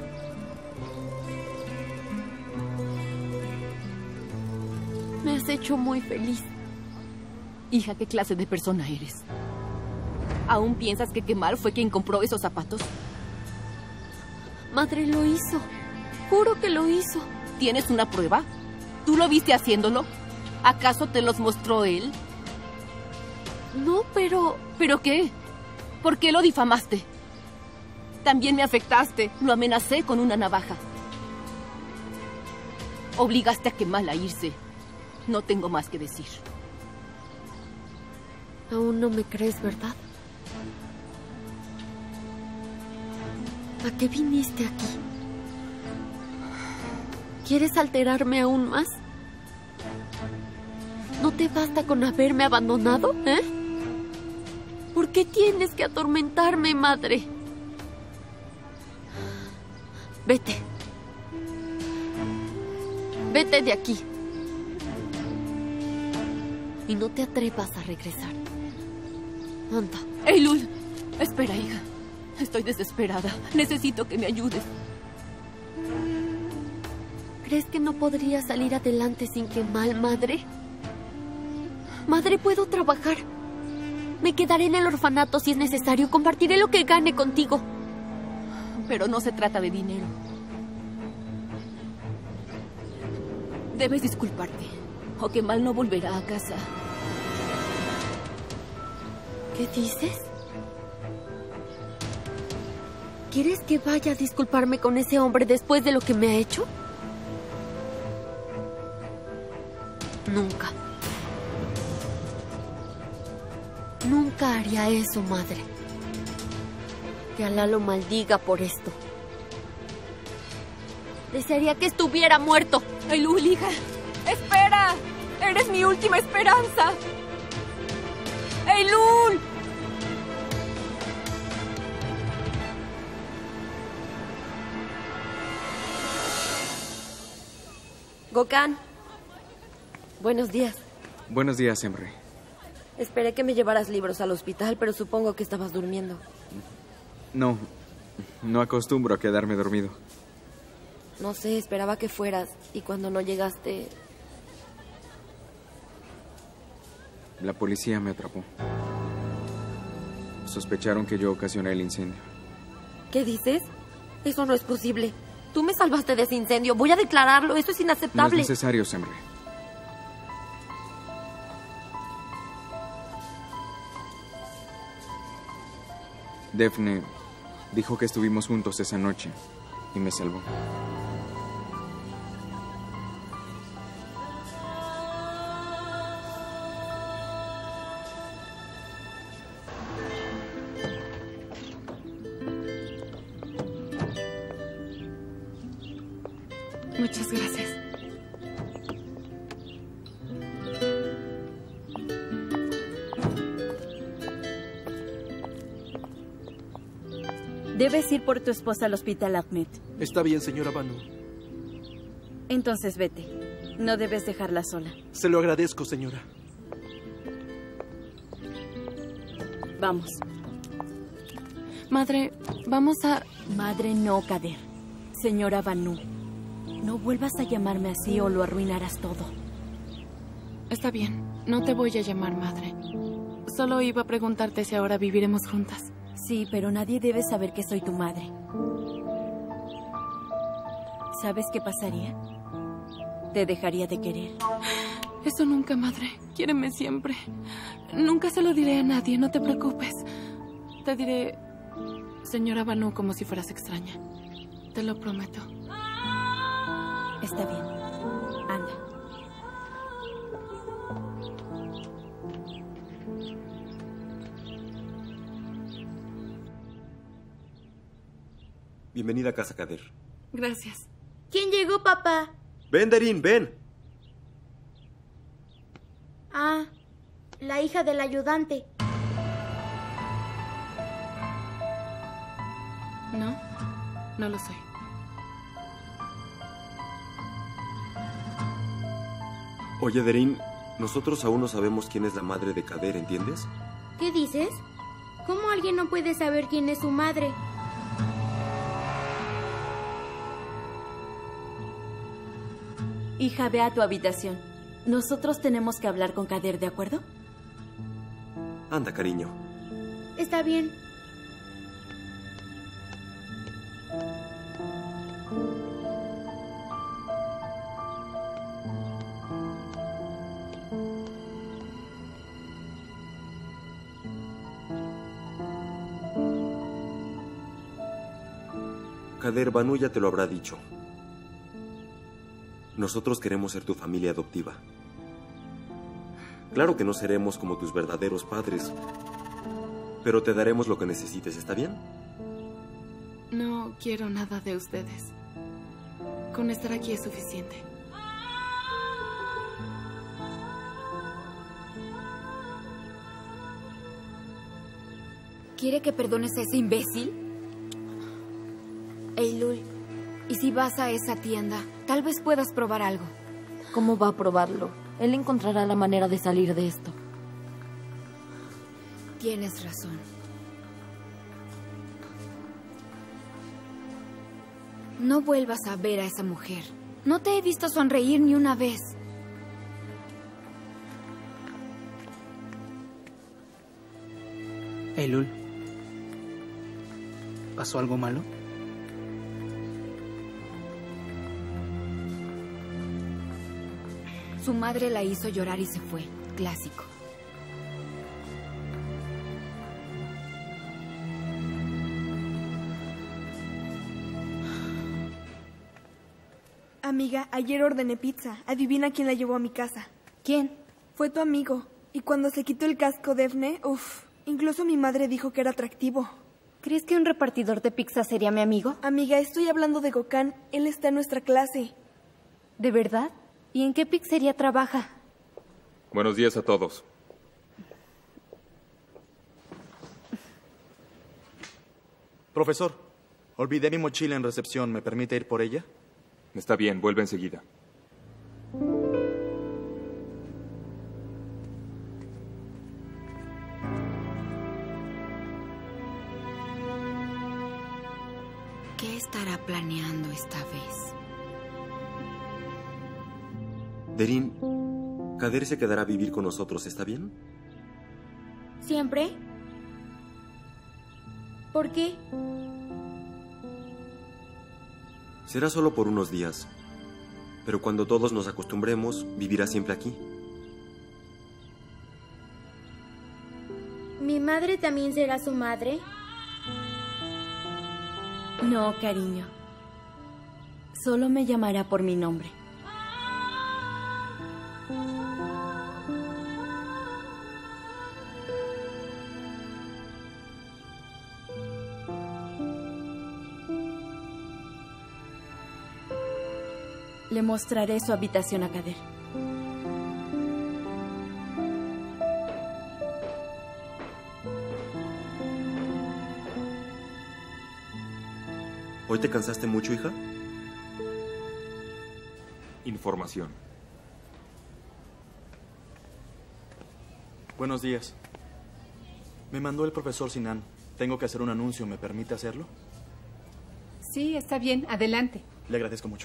Me has hecho muy feliz. Hija, ¿qué clase de persona eres? ¿Aún piensas que Kemal fue quien compró esos zapatos? Madre, lo hizo. Juro que lo hizo. ¿Tienes una prueba? ¿Tú lo viste haciéndolo? ¿Acaso te los mostró él? No, pero... ¿Pero qué? ¿Por qué lo difamaste? También me afectaste. Lo amenacé con una navaja. Obligaste a Kemal a irse. No tengo más que decir. Aún no me crees, ¿verdad? ¿A qué viniste aquí? ¿Quieres alterarme aún más? ¿No te basta con haberme abandonado, eh? ¿Por qué tienes que atormentarme, madre? Vete. Vete de aquí. Y no te atrevas a regresar. Anda. Eylul, espera, hija. Estoy desesperada. Necesito que me ayudes. ¿Crees que no podría salir adelante sin Kemal, madre? Madre, puedo trabajar. Me quedaré en el orfanato si es necesario. Compartiré lo que gane contigo. Pero no se trata de dinero. Debes disculparte, o Kemal no volverá a casa. ¿Qué dices? ¿Quieres que vaya a disculparme con ese hombre después de lo que me ha hecho? Nunca. Nunca haría eso, madre. Que Alá lo maldiga por esto. Desearía que estuviera muerto. Eylul, hija. ¡Espera! ¡Eres mi última esperanza! ¡Eylul! Gokhan. Buenos días. Buenos días, Semre. Esperé que me llevaras libros al hospital, pero supongo que estabas durmiendo. No acostumbro a quedarme dormido. No sé, esperaba que fueras, y cuando no llegaste... La policía me atrapó. Sospecharon que yo ocasioné el incendio. ¿Qué dices? Eso no es posible. Tú me salvaste de ese incendio. Voy a declararlo. Eso es inaceptable. No es necesario, Semre. Daphne dijo que estuvimos juntos esa noche y me salvó. Muchas gracias. Debes ir por tu esposa al hospital, Ahmed. Está bien, señora Banu. Entonces vete. No debes dejarla sola. Se lo agradezco, señora. Vamos. Madre, vamos a... Madre no, Kader. Señora Banu, no vuelvas a llamarme así o lo arruinarás todo. Está bien, no te voy a llamar madre. Solo iba a preguntarte si ahora viviremos juntas. Sí, pero nadie debe saber que soy tu madre. ¿Sabes qué pasaría? Te dejaría de querer. Eso nunca, madre. Quiéreme siempre. Nunca se lo diré a nadie, no te preocupes. Te diré, señora Banu, como si fueras extraña. Te lo prometo. Está bien. Anda. Bienvenida a casa, Kader. Gracias. ¿Quién llegó, papá? Ven, Darín, ven. Ah, la hija del ayudante. No, no lo soy. Oye, Darín, nosotros aún no sabemos quién es la madre de Kader, ¿entiendes? ¿Qué dices? ¿Cómo alguien no puede saber quién es su madre? Hija, ve a tu habitación. Nosotros tenemos que hablar con Kader, ¿de acuerdo? Anda, cariño. Está bien. Kader, Banu ya te lo habrá dicho. Nosotros queremos ser tu familia adoptiva. Claro que no seremos como tus verdaderos padres, pero te daremos lo que necesites, ¿está bien? No quiero nada de ustedes. Con estar aquí es suficiente. ¿Quiere que perdones a ese imbécil? Eylul, ¿y si vas a esa tienda? Tal vez puedas probar algo. ¿Cómo va a probarlo? Él encontrará la manera de salir de esto. Tienes razón. No vuelvas a ver a esa mujer. No te he visto sonreír ni una vez. Eylul, ¿pasó algo malo? Su madre la hizo llorar y se fue. Clásico. Amiga, ayer ordené pizza. Adivina quién la llevó a mi casa. ¿Quién? Fue tu amigo. Y cuando se quitó el casco Daphne, incluso mi madre dijo que era atractivo. ¿Crees que un repartidor de pizza sería mi amigo? Amiga, estoy hablando de Gokhan. Él está en nuestra clase. ¿De verdad? ¿Y en qué pizzería trabaja? Buenos días a todos. Profesor, olvidé mi mochila en recepción. ¿Me permite ir por ella? Está bien, vuelve enseguida. ¿Qué estará planeando esta vez? Derin, Kader se quedará a vivir con nosotros, ¿está bien? ¿Siempre? ¿Por qué? Será solo por unos días, pero cuando todos nos acostumbremos, vivirá siempre aquí. ¿Mi madre también será su madre? No, cariño. Solo me llamará por mi nombre. Le mostraré su habitación a Kader. ¿Hoy te cansaste mucho, hija? Información. Buenos días. Me mandó el profesor Sinan. Tengo que hacer un anuncio. ¿Me permite hacerlo? Sí, está bien. Adelante. Le agradezco mucho.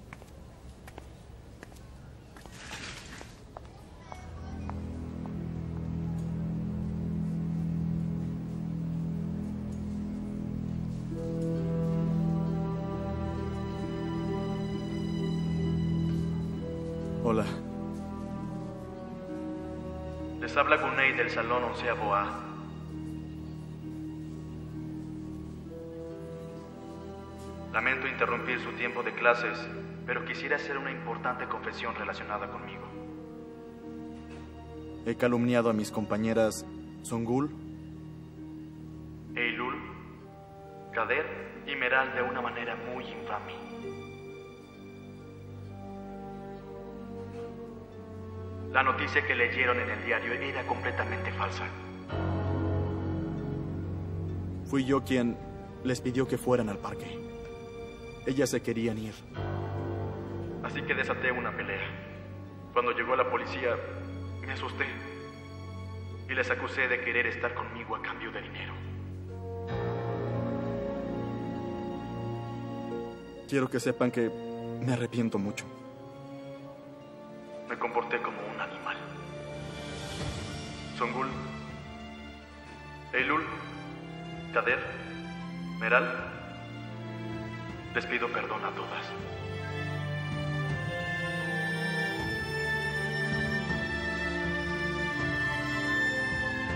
Hola. Les habla Gunei del Salón 11º A. Lamento interrumpir su tiempo de clases, pero quisiera hacer una importante confesión relacionada conmigo. He calumniado a mis compañeras Songul, Eylul, Kader y Meral de una manera muy infame. La noticia que leyeron en el diario era completamente falsa. Fui yo quien les pidió que fueran al parque. Ellas se querían ir. Así que desaté una pelea. Cuando llegó la policía, me asusté. Y les acusé de querer estar conmigo a cambio de dinero. Quiero que sepan que me arrepiento mucho. Me comporté como un animal. Songul, Eylul, Kader, Meral, les pido perdón a todas.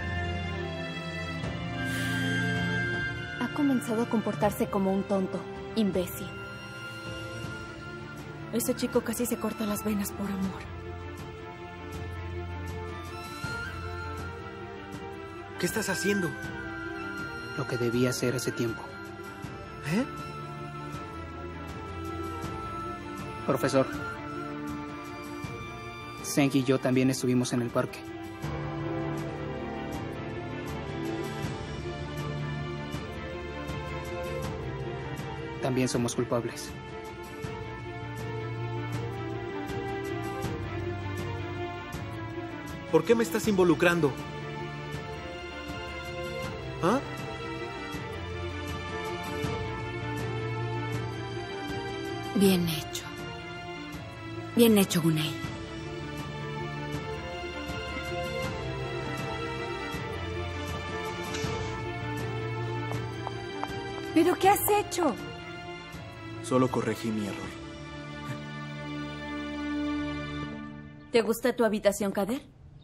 Ha comenzado a comportarse como un tonto. Imbécil. Ese chico casi se corta las venas por amor. ¿Qué estás haciendo? Lo que debía hacer hace tiempo. ¿Eh? Profesor, Zeng y yo también estuvimos en el parque. También somos culpables. ¿Por qué me estás involucrando? ¿Ah? Bien hecho. Bien hecho, Gunei. ¿Pero qué has hecho? Solo corregí mi error. ¿Te gusta tu habitación, Kader?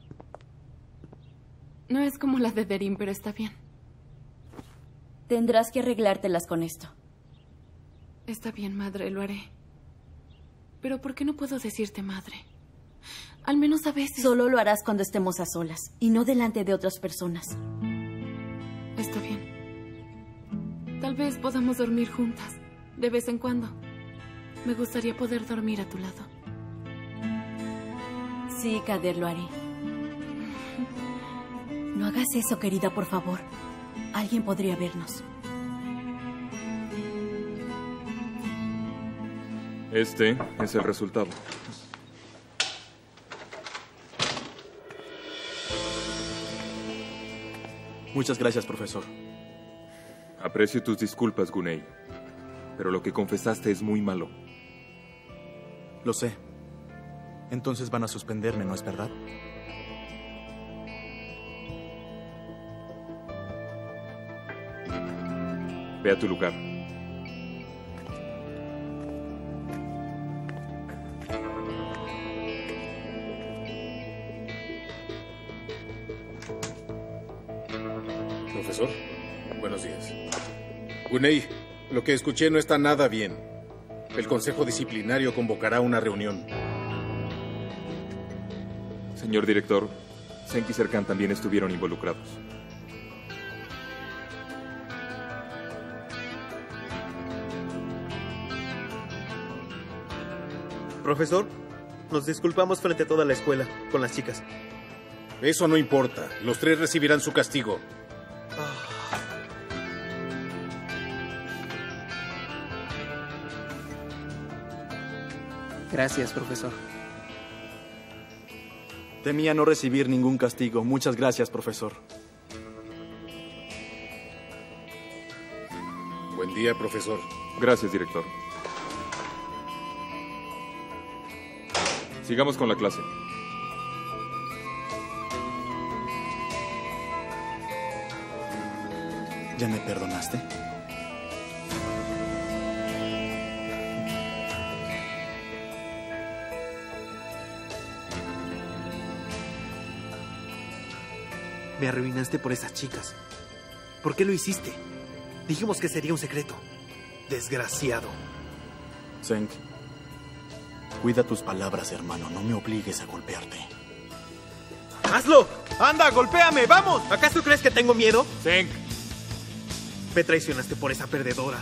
No es como la de Derim, pero está bien. Tendrás que arreglártelas con esto. Está bien, madre, lo haré. Pero ¿por qué no puedo decirte madre? Al menos a veces. Solo lo harás cuando estemos a solas y no delante de otras personas. Está bien. Tal vez podamos dormir juntas, de vez en cuando. Me gustaría poder dormir a tu lado. Sí, Kader, lo haré. No hagas eso, querida, por favor. Alguien podría vernos. Este es el resultado. Muchas gracias, profesor. Aprecio tus disculpas, Gunei. Pero lo que confesaste es muy malo. Lo sé. Entonces van a suspenderme, ¿no es verdad? Ve a tu lugar. Profesor, buenos días. Gunei, lo que escuché no está nada bien. El Consejo Disciplinario convocará una reunión. Señor director, Zeng y Serkan también estuvieron involucrados. Profesor, nos disculpamos frente a toda la escuela, con las chicas. Eso no importa. Los tres recibirán su castigo. Gracias, profesor. Temía no recibir ningún castigo. Muchas gracias, profesor. Buen día, profesor. Gracias, director. Sigamos con la clase. ¿Ya me perdonaste? Me arruinaste por esas chicas. ¿Por qué lo hiciste? Dijimos que sería un secreto. Desgraciado. Zeng, cuida tus palabras, hermano. No me obligues a golpearte. ¡Hazlo! ¡Anda, golpéame! ¡Vamos! ¿Acaso crees que tengo miedo? Zeng. Me traicionaste por esa perdedora.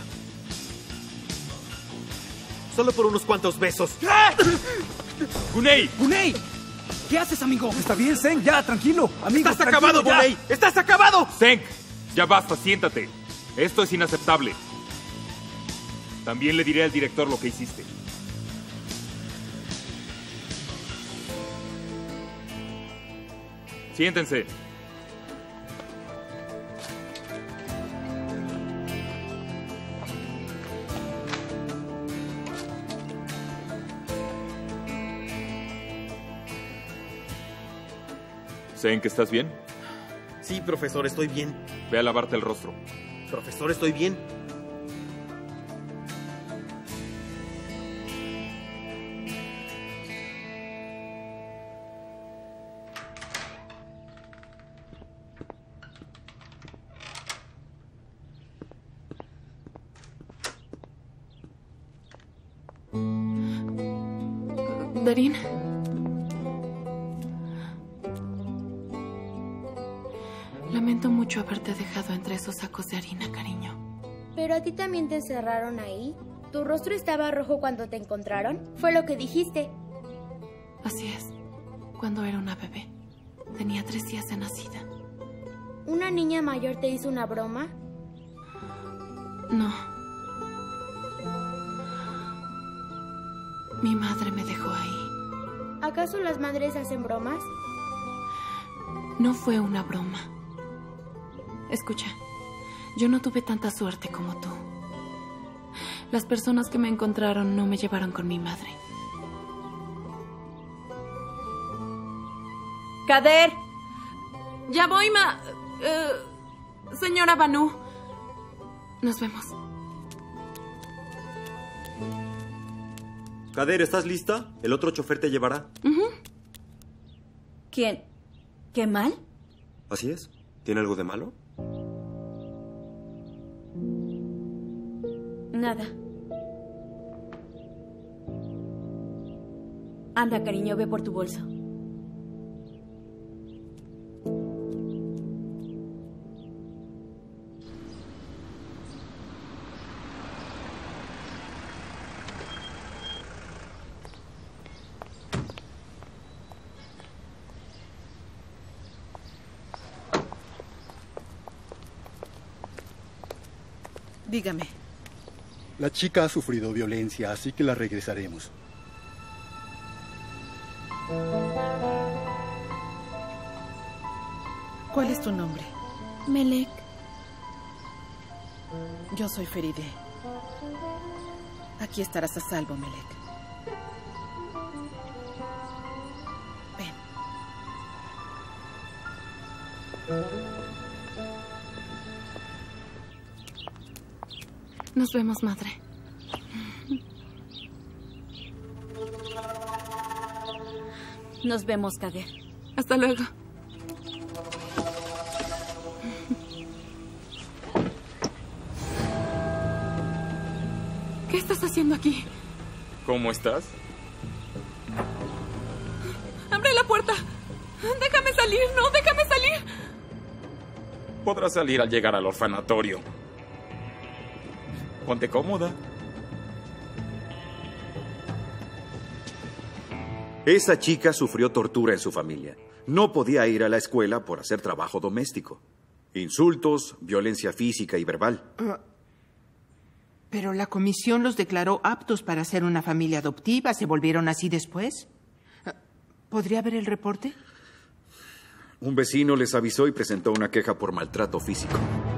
Solo por unos cuantos besos. ¡Gunei! ¡Gunei! ¿Qué haces, amigo? Está bien, Zeng, ya, tranquilo. Amigo, ¡Estás acabado, Gunei! ¡Estás acabado! Zeng, ya basta, siéntate. Esto es inaceptable. También le diré al director lo que hiciste. Siéntense. Zeng, ¿estás bien? Sí, profesor, estoy bien. Ve a lavarte el rostro. Profesor, estoy bien. Darín. Lamento mucho haberte dejado entre esos sacos de harina, cariño. ¿Pero a ti también te encerraron ahí? ¿Tu rostro estaba rojo cuando te encontraron? Fue lo que dijiste. Así es. Cuando era una bebé. Tenía 3 días de nacida. ¿Una niña mayor te hizo una broma? No. Mi madre me dejó ahí. ¿Acaso las madres hacen bromas? No fue una broma. Escucha, yo no tuve tanta suerte como tú. Las personas que me encontraron no me llevaron con mi madre. ¡Kader! Ya voy, señora Banu. Nos vemos. Kader, ¿estás lista? El otro chofer te llevará. ¿Quién? ¿Qué mal? Así es. ¿Tiene algo de malo? Nada. Anda, cariño, ve por tu bolso. Dígame. La chica ha sufrido violencia, así que la regresaremos. ¿Cuál es tu nombre? Melek. Yo soy Feride. Aquí estarás a salvo, Melek. Ven. Nos vemos, madre. Nos vemos, Kader. Hasta luego. ¿Qué estás haciendo aquí? ¿Cómo estás? ¡Abre la puerta! ¡Déjame salir! ¡No, déjame salir! Podrás salir al llegar al orfanatorio. Ponte cómoda. Esa chica sufrió tortura en su familia. No podía ir a la escuela por hacer trabajo doméstico. Insultos, violencia física y verbal. Pero la comisión los declaró aptos para ser una familia adoptiva. ¿Se volvieron así después? ¿Podría ver el reporte? Un vecino les avisó y presentó una queja por maltrato físico.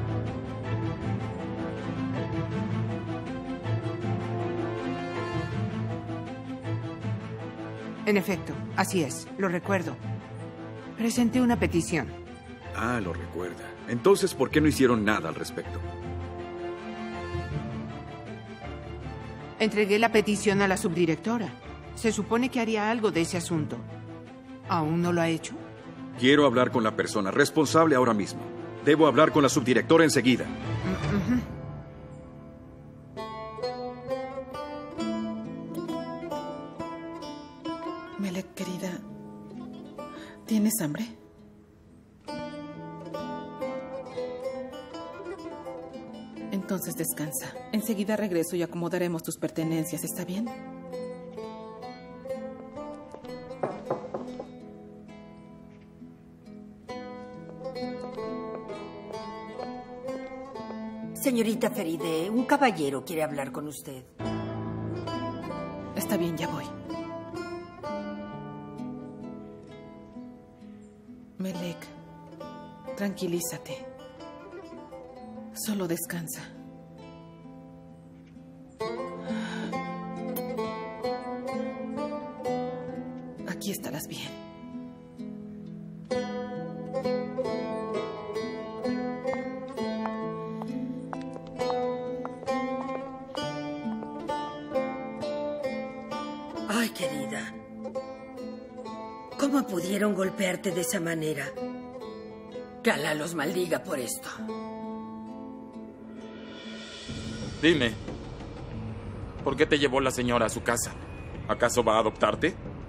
En efecto, así es, lo recuerdo. Presenté una petición. Ah, lo recuerda. Entonces, ¿por qué no hicieron nada al respecto? Entregué la petición a la subdirectora. Se supone que haría algo de ese asunto. ¿Aún no lo ha hecho? Quiero hablar con la persona responsable ahora mismo. Debo hablar con la subdirectora enseguida. Melek, querida, ¿tienes hambre? Entonces descansa. Enseguida regreso y acomodaremos tus pertenencias, ¿está bien? Señorita Feride, un caballero quiere hablar con usted. Está bien, ya voy. Melek, tranquilízate. Solo descansa. Aquí estarás bien. Ay, querida. ¿Cómo pudieron golpearte de esa manera? Que Alá los maldiga por esto. Dime, ¿por qué te llevó la señora a su casa? ¿Acaso va a adoptarte?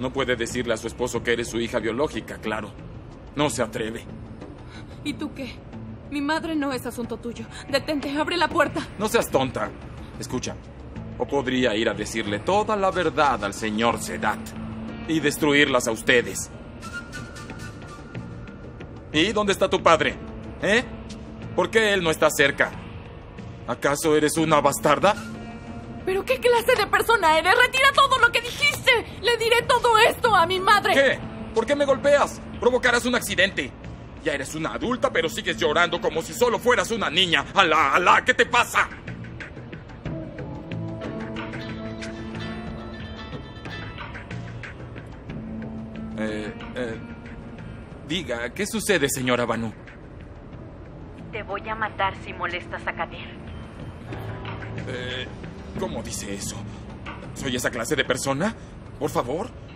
No puede decirle a su esposo que eres su hija biológica, claro. No se atreve. ¿Y tú qué? Mi madre no es asunto tuyo. Detente, abre la puerta. No seas tonta. Escucha. O podría ir a decirle toda la verdad al señor Sedat y destruirlas a ustedes. ¿Y dónde está tu padre? ¿Eh? ¿Por qué él no está cerca? ¿Acaso eres una bastarda? ¿Pero qué clase de persona eres? ¡Retira todo lo que dijiste! ¡Le diré todo esto a mi madre! ¿Qué? ¿Por qué me golpeas? Provocarás un accidente. Ya eres una adulta, pero sigues llorando como si solo fueras una niña. ¡Alá, alá! ¿Qué te pasa? Diga, ¿qué sucede, señora Banu? Te voy a matar si molestas a Kadir. ¿Cómo dice eso? ¿Soy esa clase de persona? Por favor.